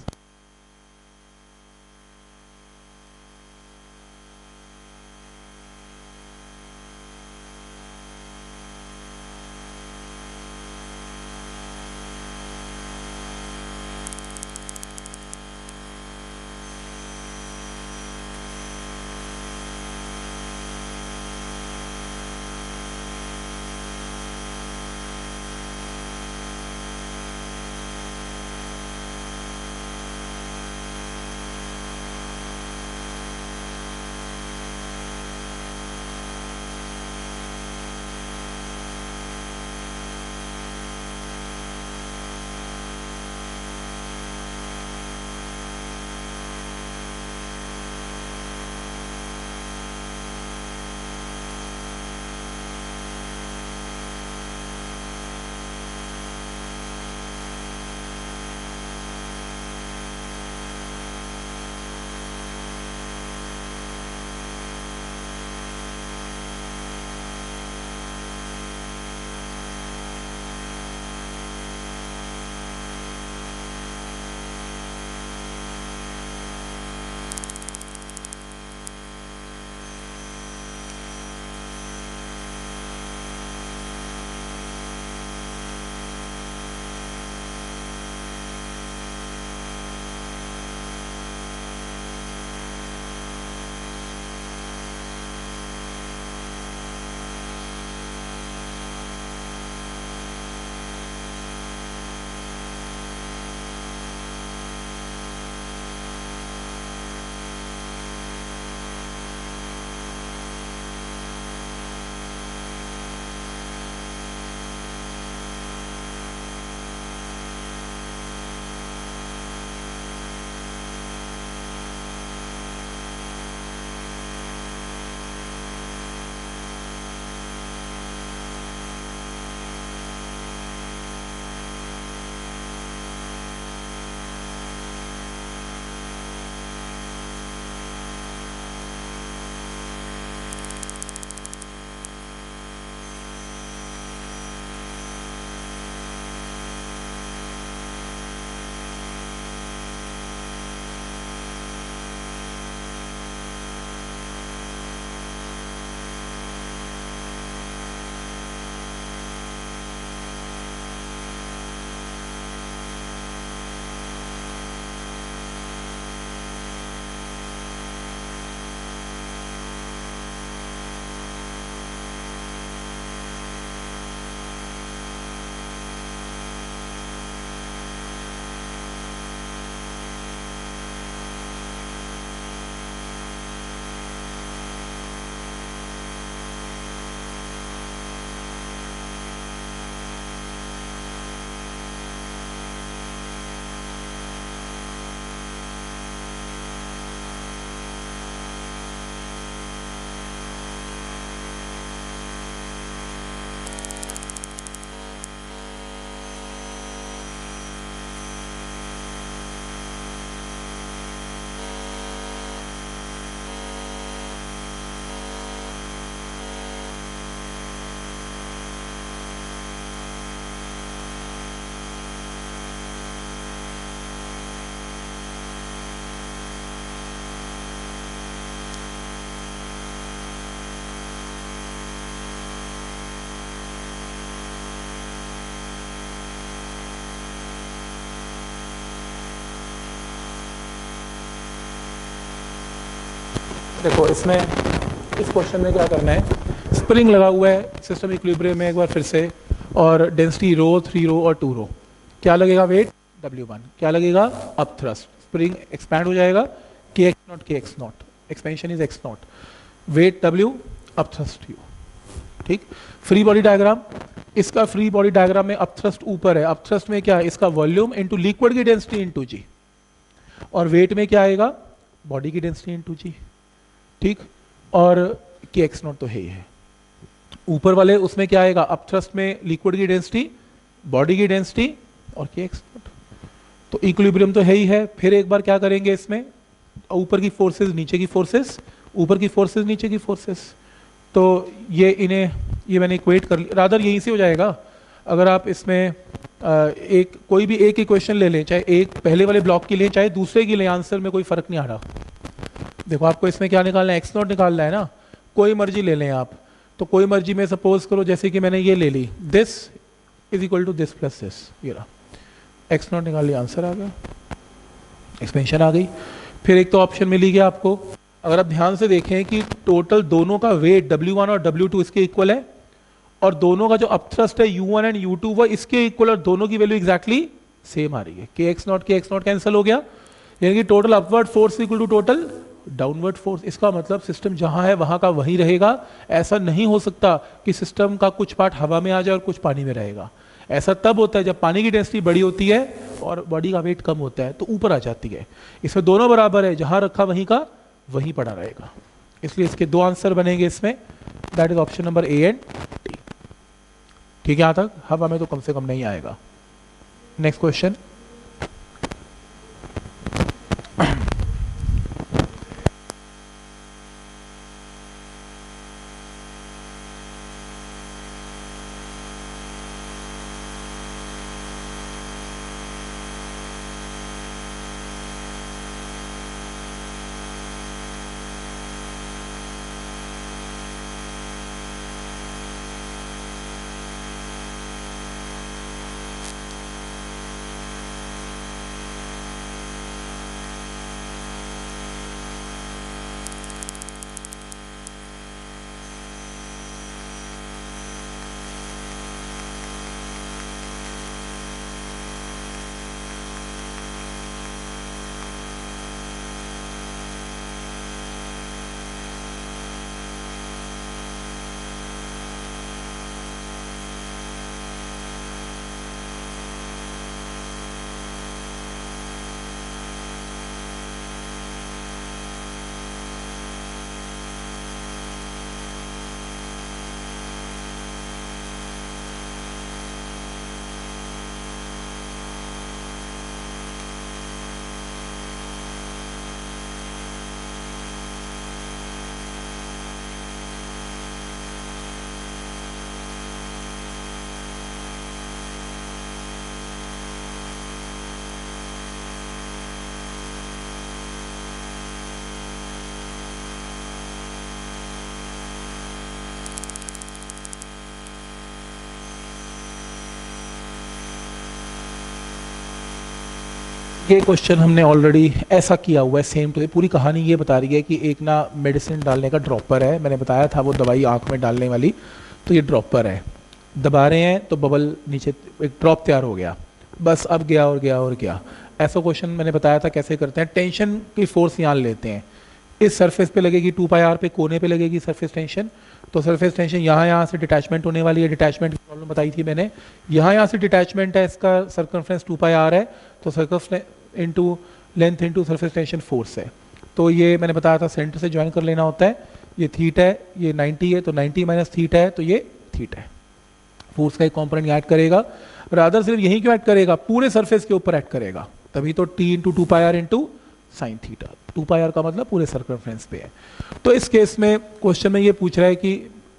Speaker 1: देखो इसमें इस क्वेश्चन में क्या करना है, स्प्रिंग लगा हुआ है सिस्टम इक्विलिब्रियम में एक बार फिर से, और डेंसिटी रो, 3 रो और 2 रो, क्या लगेगा वेट W1, क्या लगेगा अप थ्रस्ट, स्प्रिंग एक्सपैंड हो जाएगा kx naught, expansion is x naught, weight W, up thrust U। ठीक, फ्री बॉडी डायग्राम, इसका फ्री बॉडी डायग्राम में अप थ्रस्ट ऊपर है, अप थ्रस्ट में क्या है, इसका वॉल्यूम इनटू लिक्विड की डेंसिटी इनटू जी, और वेट में क्या आएगा, बॉडी की डेंसिटी इनटू जी। ठीक, और kx नॉट तो है ही है। ऊपर वाले उसमें क्या आएगा, अप थ्रस्ट में लिक्विड की डेंसिटी, बॉडी की डेंसिटी और kx नॉट, तो इक्विलिब्रियम तो है ही है। फिर एक बार क्या करेंगे इसमें, ऊपर की फोर्सेस नीचे की फोर्सेस, ऊपर की फोर्सेस नीचे की फोर्सेस, तो ये मैंने इक्वेट कर लिया, रादर यहीं से हो जाएगा। अगर आप इसमें कोई भी एक इक्वेशन ले लें, चाहे एक पहले वाले ब्लॉक की लें चाहे दूसरे की लें, आंसर में कोई फर्क नहीं आ रहा। देखो आपको इसमें क्या निकालना है, x नॉट निकालना है ना, कोई मर्जी ले लें आप, तो कोई मर्जी में सपोज करो जैसे कि मैंने ये ले ली, this is equal to this plus this, ये रहा, x नॉट निकाल लिया, आंसर आ गया, एक्सपेंशन आ गई। फिर एक तो ऑप्शन मिली गया आपको, अगर आप ध्यान से देखें कि टोटल दोनों का वेट W1 और W2 इसके इक्वल है, और दोनों का जो अपथ्रस्ट है U1 एंड U2 वो इसके इक्वल, और दोनों की वैल्यू एग्जैक्टली सेम आ रही है, kx नॉट कैंसिल हो गया, यानी कि total upward force equal to total downward force. इसका मतलब सिस्टम जहां है वहां का वहीं रहेगा। ऐसा नहीं हो सकता कि सिस्टम का कुछ पार्ट हवा में आ जाए और कुछ पानी में रहेगा। ऐसा तब होता है जब पानी की डेंसिटी बड़ी होती है और बॉडी का वेट कम होता है, तो ऊपर आ जाती है। इसमें दोनों बराबर है, जहां रखा वहीं का वहीं पड़ा रहेगा, इसलिए इसके दो आंसर बनेंगे इसमें, that is option number A and D. ठीक है, यहां तक हवा में तो कम से कम नहीं आएगा। नेक्स्ट क्वेश्चन, ये क्वेश्चन हमने ऑलरेडी ऐसा किया हुआ है सेम टू, पूरी कहानी ये बता रही है कि एक ना मेडिसिन डालने का ड्रॉपर है, मैंने बताया था वो दवाई आंख में डालने वाली, तो ये ड्रॉपर है, दबा रहे हैं तो बबल नीचे एक ड्रॉप तैयार हो गया, बस अब गया और गया और गया। ऐसा क्वेश्चन मैंने बताया था कैसे करते हैं। टेंशन की फोर्स यहाँ लेते हैं, इस सरफेस पे लगेगी 2πr पे, कोने पे लगेगी सरफेस टेंशन, तो सरफेस टेंशन यहाँ से डिटैचमेंट होने वाली है, डिटैचमेंट की प्रॉब्लम बताई थी मैंने, यहाँ से डिटैचमेंट है, इसका सर्कमफ्रेंस 2πr है, तो circumference into length into surface tension force है। तो ये मैंने बताया था सेंटर से ज्वाइन कर लेना होता है, ये थीटा है, ये 90 है, तो 90 माइनस थीटा है, तो ये थीटा है। फोर्स का एक कॉम्पोनेंट ऐड करेगा, रादर सिर्फ यहीं क्यों ऐड करेगा, पूरे सरफेस के ऊपर ऐड करेगा, तभी तो t into 2πr into sine theta, 2πr का मतलब पूरे सर्कमफ्रेंस पे है। तो इस केस में क्वेश्चन में ये पूछ रहा है कि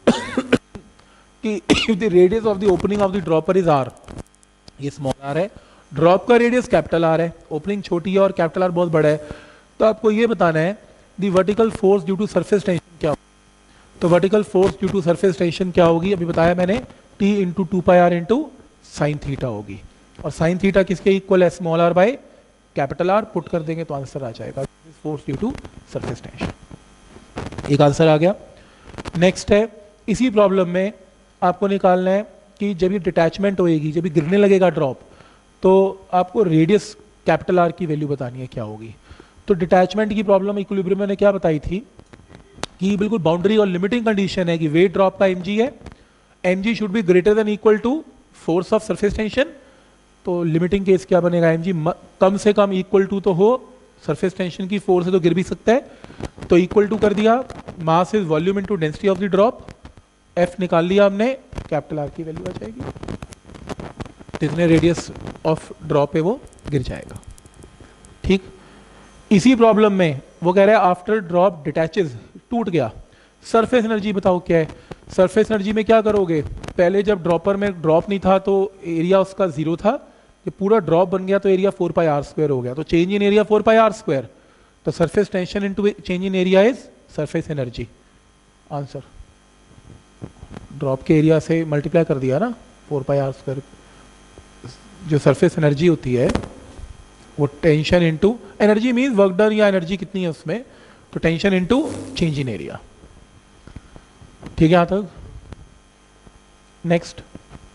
Speaker 1: if the radius of the opening of the dropper is r, ये स्मॉल r है, ड्रॉप का रेडियस कैपिटल R है, ओपनिंग छोटी है और कैपिटल R बहुत बड़ा है, तो आपको ये बताना है the vertical force due to surface tension क्या होगी। तो vertical force due to surface tension क्या होगी, अभी बताया मैंने, t into 2πr into sine theta होगी, और साइन थीटा किसके इक्वल है, small r by capital R, put कर देंगे तो आंसर आ जाएगा, force due to surface tension. एक आंसर आ गया। नेक्स्ट है, इसी प्रॉब्लम में आपको निकालना है कि जब ये डिटैचमेंट होएगी, जब ये गिरने लगेगा ड्रॉप, तो आपको रेडियस कैपिटल आर की वैल्यू बतानी है क्या होगी। तो डिटैचमेंट की प्रॉब्लम इक्विलिब्रियम मैंने क्या बताई थी कि बिल्कुल बाउंड्री और लिमिटिंग कंडीशन है कि वेट ड्रॉप का mg है, mg should be greater than equal to force of surface tension. तो लिमिटिंग केस क्या बनेगा, mg कम से कम इक्वल टू तो हो, सरफेस टेंशन की फोर्स है तो गिर भी सकता है, तो इक्वल टू कर दिया, mass is volume into density of the drop, f निकाल लिया हमने, कैपिटल आर की वैल्यू आ जाएगी, जितने रेडियस ऑफ ड्रॉप है वो गिर जाएगा। ठीक, इसी प्रॉब्लम में वो कह रहा है आफ्टर ड्रॉप डिटैचेस, टूट गया, सरफेस एनर्जी बताओ क्या है। सरफेस एनर्जी में क्या करोगे, पहले जब ड्रॉपर में ड्रॉप नहीं था तो एरिया उसका जीरो था, ये पूरा ड्रॉप बन गया तो एरिया 4πr² हो गया, तो चेंज इन एरिया 4πr², तो surface tension into change in area is surface energy. Answer drop के एरिया से मल्टीप्लाई कर दिया ना, 4πr², जो सरफेस एनर्जी होती है वो tension into energy means work done या एनर्जी कितनी है उसमें, तो tension into change in area. ठीक है यहां तक। नेक्स्ट,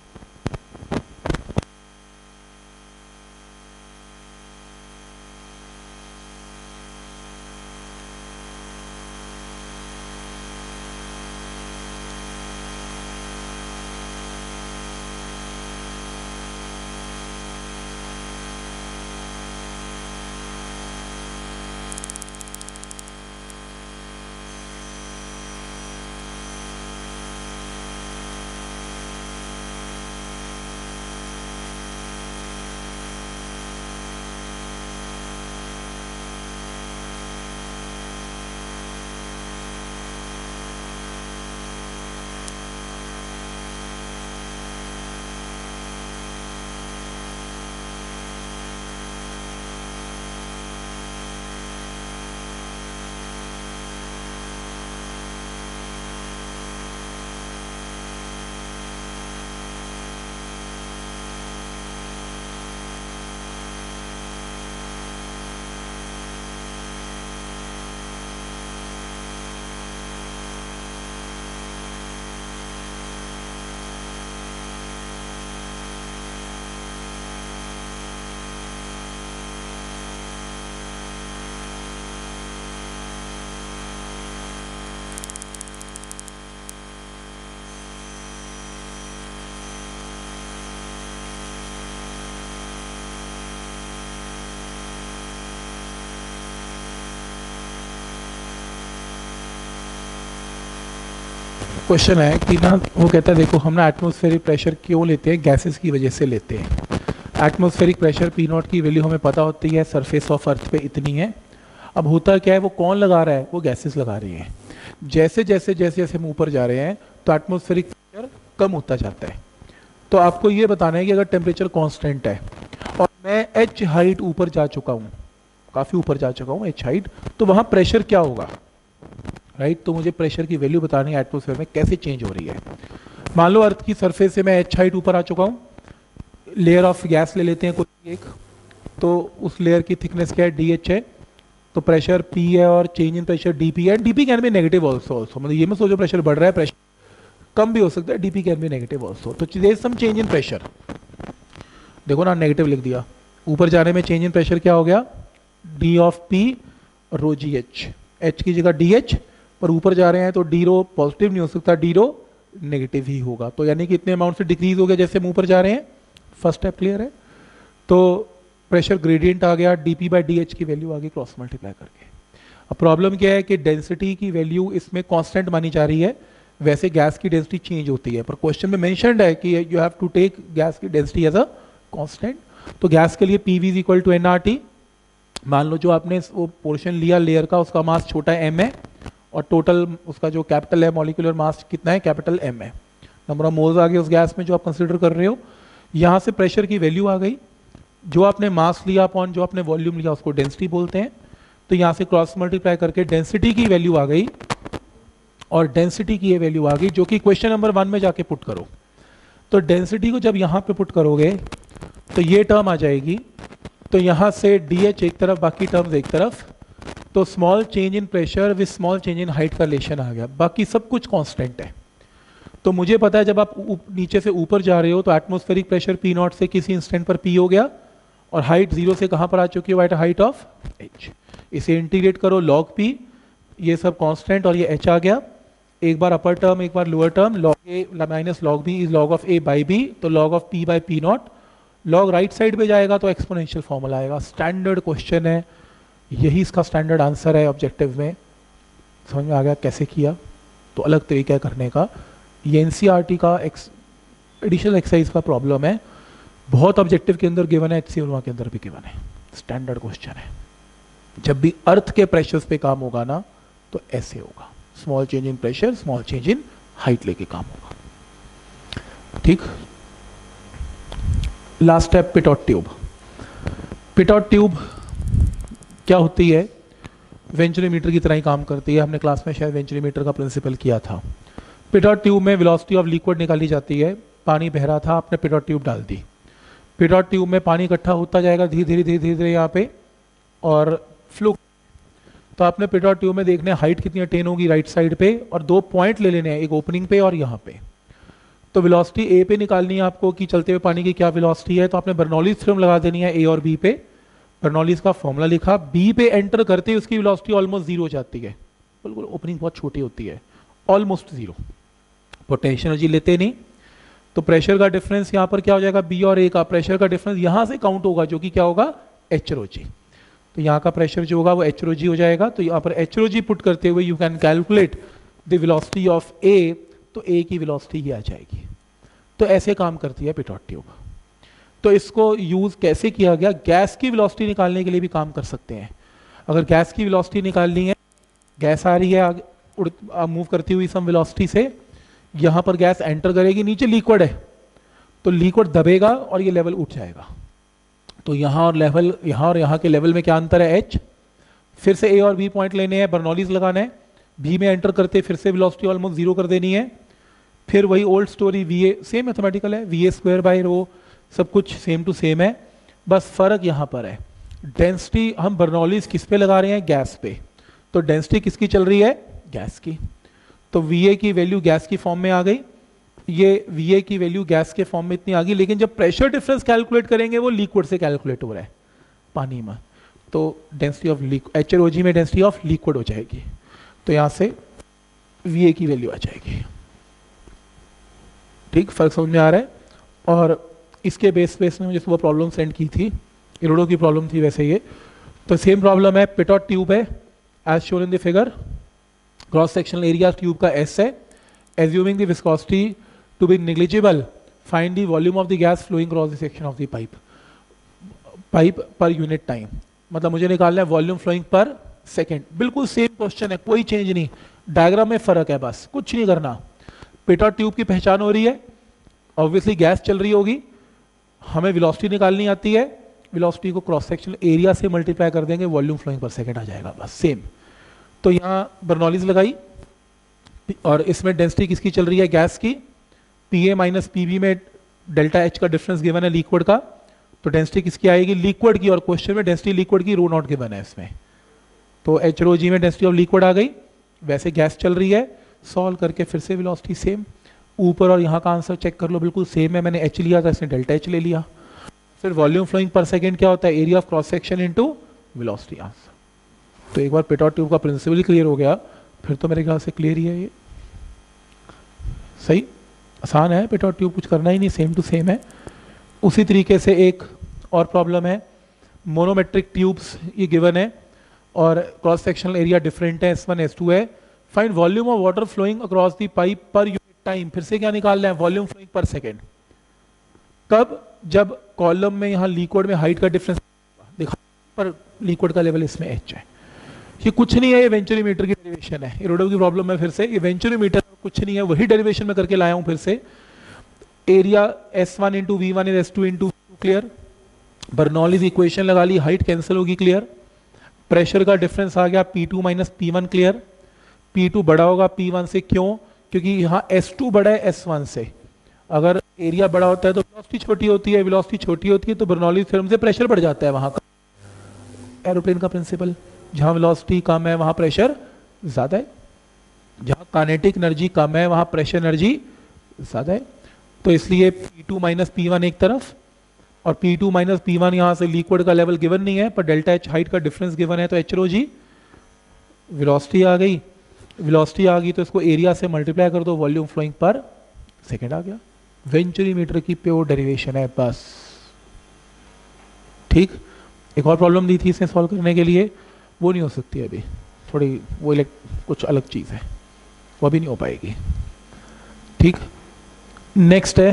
Speaker 1: क्वेश्चन है कि ना वो कहता है देखो हम ना एटमॉस्फेरिक प्रेशर क्यों लेते हैं, गैसेस की वजह से लेते हैं। एटमॉस्फेरिक प्रेशर P0 की वैल्यू हमें पता होती है, सरफेस ऑफ अर्थ पे इतनी है। अब होता क्या है, वो कौन लगा रहा है, वो गैसेस लगा रही हैं। जैसे जैसे जैसे जैसे हम ऊपर जा रहे हैं तो एटमॉस्फेरिक प्रेशर कम होता जाता है। तो आपको ये बताना है कि अगर टेम्परेचर कॉन्स्टेंट है और मैं h हाइट ऊपर जा चुका हूँ, काफ़ी ऊपर जा चुका हूँ h हाइट, तो वहाँ प्रेशर क्या होगा, राइट। तो मुझे प्रेशर की वैल्यू बतानी है एटमॉस्फेयर में कैसे चेंज हो रही है। मान लो अर्थ की सरफेस से मैं h हाइट ऊपर आ चुका हूँ, लेयर ऑफ गैस ले लेते हैं कोई एक, तो उस लेयर की थिकनेस क्या है, DH है, तो प्रेशर P है और चेंज इन प्रेशर DP है। DP can be negative also, मतलब ये मैं सोचो प्रेशर बढ़ रहा है, प्रेशर कम भी हो सकता है, DP can be negative also. तो there is some change in pressure, देखो ना नेगेटिव लिख दिया, ऊपर जाने में चेंज इन प्रेशर क्या हो गया, D of P rho GH, H की जगह DH, पर ऊपर जा रहे हैं तो डी रो पॉजिटिव नहीं हो सकता, डी रो नेगेटिव ही होगा। तो यानी कि इतने अमाउंट से डिक्रीज हो गया जैसे हम ऊपर जा रहे हैं। फर्स्ट स्टेप क्लियर है। तो प्रेशर ग्रेडियंट आ गया, डीपी बाई डी एच की वैल्यू आ गई क्रॉस मल्टीप्लाई करके। अब प्रॉब्लम क्या है कि डेंसिटी की वैल्यू इसमें कांस्टेंट मानी जा रही है, वैसे गैस की डेंसिटी चेंज होती है, पर क्वेश्चन में मेंशन्ड है कि you have to take gas की डेंसिटी एज अ कांस्टेंट। तो गैस के लिए PV is equal to NRT. मान लो जो आपने वो पोर्शन लिया लेयर का, उसका मास छोटा m है और टोटल उसका जो कैपिटल है मॉलिक्यूलर मास कितना है, कैपिटल M है। नंबर ऑफ मोल्स आ गए उस गैस में जो आप कंसिडर कर रहे हो। यहाँ से प्रेशर की वैल्यू आ गई, जो आपने मास लिया अपॉन जो आपने वॉल्यूम लिया उसको डेंसिटी बोलते हैं। तो यहाँ से क्रॉस मल्टीप्लाई करके डेंसिटी की वैल्यू आ गई, और डेंसिटी की ये वैल्यू आ गई जो कि क्वेश्चन नंबर 1 में जाके पुट करो। तो डेंसिटी को जब यहाँ पे पुट करोगे तो ये टर्म आ जाएगी, तो यहाँ से DH एक तरफ बाकी टर्म्स एक तरफ, तो small change in pressure with small change in height का रिलेशन आ गया, बाकी सब कुछ कांस्टेंट है। तो मुझे पता है जब आप नीचे से ऊपर जा रहे हो तो एटमॉस्फेरिक प्रेशर पी नॉट से किसी इंस्टेंट पर पी हो गया, और हाइट जीरो से कहां पर आ चुकी है, एट हाइट ऑफ एच। इसे इंटीग्रेट करो लॉग पी, ये सब कांस्टेंट और ये एच आ गया, एक बार अपर टर्म एक बार lower term, log A minus log B is log of A by B, तो log of P by P naught, log right side पे जाएगा तो एक्सपोनेंशियल फॉर्मूला आएगा। स्टैंडर्ड क्वेश्चन है, यही इसका स्टैंडर्ड आंसर है ऑब्जेक्टिव में। समझ में आ गया कैसे किया? तो अलग तरीका है करने का। ये एनसीईआरटी का एडिशनल एक्सरसाइज का प्रॉब्लम है, बहुत ऑब्जेक्टिव के अंदर गिवन है, एचसीएलवा के अंदर भी गिवन है। स्टैंडर्ड क्वेश्चन है। जब भी अर्थ के प्रेशर्स पे काम होगा ना तो ऐसे होगा, small change in pressure small change in height लेके काम होगा। ठीक, last step pitot tube. Pitot tube क्या होती है? वेंचुरीमीटर की तरह ही काम करती है, हमने क्लास में शायद वेंचुरीमीटर का प्रिंसिपल किया था। पिटॉट ट्यूब में वेलोसिटी ऑफ लिक्विड निकाली जाती है, पानी बह रहा था, आपने पिटॉट ट्यूब डाल दी, पिटॉट ट्यूब में पानी इकट्ठा होता जाएगा धीरे धीरे धीरे धीरे धीरे यहाँ पे, और फ्लो। तो आपने पिटॉट ट्यूब में देखने हाइट कितनी अटेन होगी राइट साइड पे, और दो पॉइंट ले लेने हैं, एक ओपनिंग पे और यहाँ पे। तो वेलोसिटी ए पे निकालनी है आपको कि चलते हुए पानी की क्या वेलोसिटी है, तो आपने बर्नौलीज थ्योरम लगा देनी है ए और बी पे। बर्नौलीज का फॉर्मूला लिखा, बी पे एंटर करते ही उसकी वेलोसिटी ऑलमोस्ट जीरो हो जाती है, बिल्कुल ओपनिंग बहुत छोटी होती है, ऑलमोस्ट जीरो। पोटेंशियल एनर्जी लेते नहीं, तो प्रेशर का डिफरेंस यहाँ पर क्या हो जाएगा, बी और ए का प्रेशर का डिफरेंस यहाँ से काउंट होगा, जो कि क्या होगा, एच रो जी। तो यहाँ का प्रेशर जो होगा वो एच रो जी हो जाएगा। तो यहाँ पर एच रो जी पुट करते हुए you can calculate the velocity of A, तो ए की वेलोसिटी ही आ जाएगी। तो ऐसे काम करती है पिटॉट ट्यूब। तो इसको यूज कैसे किया गया, गैस की वेलोसिटी निकालने के लिए भी काम कर सकते हैं। अगर गैस की वेलोसिटी निकालनी है, गैस आ रही है आगे मूव करती हुई सम वेलोसिटी से, यहाँ पर गैस एंटर करेगी, नीचे लिक्विड है तो लिक्विड दबेगा और ये लेवल उठ जाएगा। तो यहाँ और लेवल, यहाँ और यहाँ के लेवल में क्या अंतर है, एच। फिर से ए और बी पॉइंट लेने हैं, बर्नौलीज लगाना है, बी में एंटर करते फिर से वेलोसिटी ऑलमोस्ट जीरो कर देनी है। फिर वही old story, V A same mathematical है, V A square by rho, सब कुछ सेम टू सेम है, बस फर्क यहाँ पर है डेंसिटी। हम बर्नौलीज किस पे लगा रहे हैं, गैस पे, तो डेंसिटी किसकी चल रही है, गैस की। तो वी ए की वैल्यू गैस की फॉर्म में आ गई, ये वी ए की वैल्यू गैस के फॉर्म में इतनी आ गई, लेकिन जब प्रेशर डिफरेंस कैलकुलेट करेंगे वो लिक्विड से कैलकुलेट हो रहा है पानी में, तो density of H L O G में डेंसिटी ऑफ लिक्विड हो जाएगी। तो यहाँ से वी ए की वैल्यू आ जाएगी। ठीक, फर्क समझ में आ रहा है। और इसके बेस में मुझे सुबह प्रॉब्लम सेंड की थी, इरोडो की प्रॉब्लम थी वैसे ये। तो सेम प्रॉब्लम है, पिटॉट ट्यूब है as shown in the figure, cross sectional area tube का एस है, assuming the viscosity to be negligible, find the volume of the gas flowing across the section of the pipe per unit time. मतलब मुझे निकालना है volume flowing per second. बिल्कुल same question है, कोई change नहीं, डायग्राम में फर्क है, बस कुछ नहीं करना। पिटॉट ट्यूब की पहचान हो रही है, ऑब्वियसली गैस चल रही होगी, हमें वेलोसिटी निकालनी आती है, वेलोसिटी को क्रॉस सेक्शनल एरिया से मल्टीप्लाई कर देंगे, वॉल्यूम फ्लोइंग पर सेकेंड आ जाएगा, बस सेम। तो यहाँ बर्नौलीज लगाई और इसमें डेंसिटी किसकी चल रही है, गैस की। P A minus P B में डेल्टा एच का डिफरेंस गिवन है लिक्विड का, तो डेंसिटी किसकी आएगी, लिक्विड की, और क्वेश्चन में डेंसिटी लिक्विड की रो नॉट गिवन है इसमें, तो एच रो जी में डेंसिटी ऑफ लिक्विड आ गई। वैसे गैस चल रही है, सॉल्व करके फिर से वेलोसिटी सेम, ऊपर और यहाँ का आंसर चेक कर लो, बिल्कुल सेम है, मैंने एच लिया था, इसने डेल्टा एच ले लिया। फिर वॉल्यूम फ्लोइंग पर सेकेंड क्या होता है, area of cross section into velocity answer. तो एक बार पिटॉट ट्यूब का प्रिंसिपल क्लियर हो गया, फिर तो मेरे ख्याल से क्लियर ही है ये। सही, आसान है, पिटॉट ट्यूब कुछ करना ही नहीं, सेम टू सेम है। उसी तरीके से एक और प्रॉब्लम है, मोनोमेट्रिक ट्यूब्स ये गिवन है और क्रॉस सेक्शनल एरिया डिफरेंट है, S1 S2 है। Find volume of water flowing across the pipe per unit time. फिर से क्या निकालना है, वॉल्यूम फ्लोइंग पर सेकेंड। कब, जब कॉलम में यहाँ लिक्विड में हाइट का डिफरेंस दिखा, पर लिक्विड का लेवल इसमें एच है। ये कुछ नहीं है, ये वेंचुरीमीटर की डेरिवेशन है, इरोडो की प्रॉब्लम है। फिर से ये वेंचुरीमीटर कुछ नहीं है, वही डेरिवेशन में करके लाया हूं फिर से। Area S1 into V1 is S2 into, clear. Bernoulli's equation लगा ली, हाइट कैंसिल होगी, क्लियर। प्रेशर का डिफरेंस आ गया P2 minus P1, clear. P2 बड़ा होगा P1 से, क्यों, क्योंकि यहाँ S2 बड़ा है S1 से। अगर एरिया बड़ा होता है तो वेलोसिटी छोटी होती है, वेलोसिटी छोटी होती है तो बर्नौलीज थ्योरम से प्रेशर बढ़ जाता है वहां का, एरोप्लेन का प्रिंसिपल। जहां वेलोसिटी कम है वहां प्रेशर ज्यादा है, जहां काइनेटिक एनर्जी कम है वहां प्रेशर एनर्जी ज्यादा है। तो इसलिए P2 माइनस P1 एक तरफ, और P2 माइनस P1 यहां से लिक्विड का लेवल गिवन नहीं है पर डेल्टा एच हाइट का डिफरेंस गिवन है, तो एच रो जी वेलोसिटी आ गई। वेलोसिटी आ गई तो इसको एरिया से मल्टीप्लाई कर दो, वॉल्यूम फ्लोइंग पर सेकेंड आ गया। वेंचुरी मीटर की प्योर डेरिवेशन है बस। ठीक, एक और प्रॉब्लम दी थी इसे सॉल्व करने के लिए, वो नहीं हो सकती अभी, थोड़ी वो कुछ अलग चीज़ है, वो अभी नहीं हो पाएगी। ठीक, नेक्स्ट है,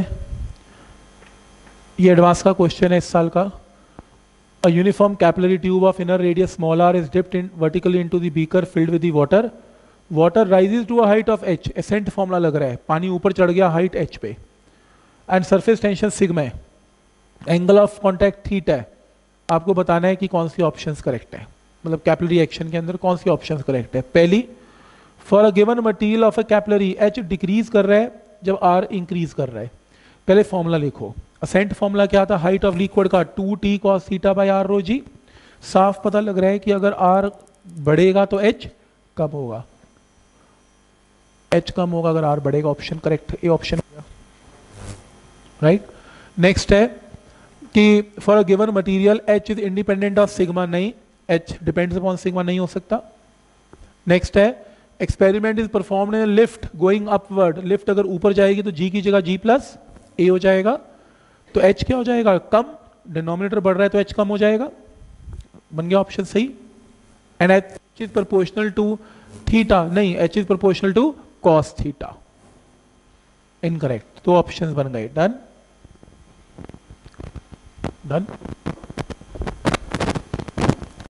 Speaker 1: ये एडवांस का क्वेश्चन है इस साल का। A uniform capillary tube of inner radius small r is dipped in vertically into the beaker filled with the water. Water rises to a height of h. Ascent formula लग रहा है, पानी ऊपर चढ़ गया हाइट h पे, and surface tension sigma है, angle of contact theta है। आपको बताना है कि कौन सी ऑप्शंस करेक्ट है, मतलब कैपिलरी एक्शन के अंदर कौन सी ऑप्शंस करेक्ट है। पहली, for a given material of a capillary h decrease कर रहा है जब r इंक्रीज कर रहा है। पहले फॉर्मूला लिखो, असेंट फॉर्मूला क्या था, हाइट ऑफ लिक्विड का 2t cos theta by r rho g. साफ पता लग रहा है कि अगर r बढ़ेगा तो h कम होगा, h कम होगा अगर r बढ़ेगा, ऑप्शन करेक्ट, ए ऑप्शन होगा, राइट। नेक्स्ट है कि for a given material h is independent of sigma, नहीं, h डिपेंड्स अपॉन सिग्मा नहीं हो सकता। नेक्स्ट है, experiment is performed in lift going upward, lift अगर ऊपर जाएगी तो g की जगह g प्लस a हो जाएगा, तो h क्या हो जाएगा, कम, डिनोमिनेटर बढ़ रहा है तो h कम हो जाएगा, बन गया ऑप्शन सही। And h is proportional to theta, नहीं, h is proportional to cos theta, incorrect. तो ऑप्शंस बन गए, डन डन।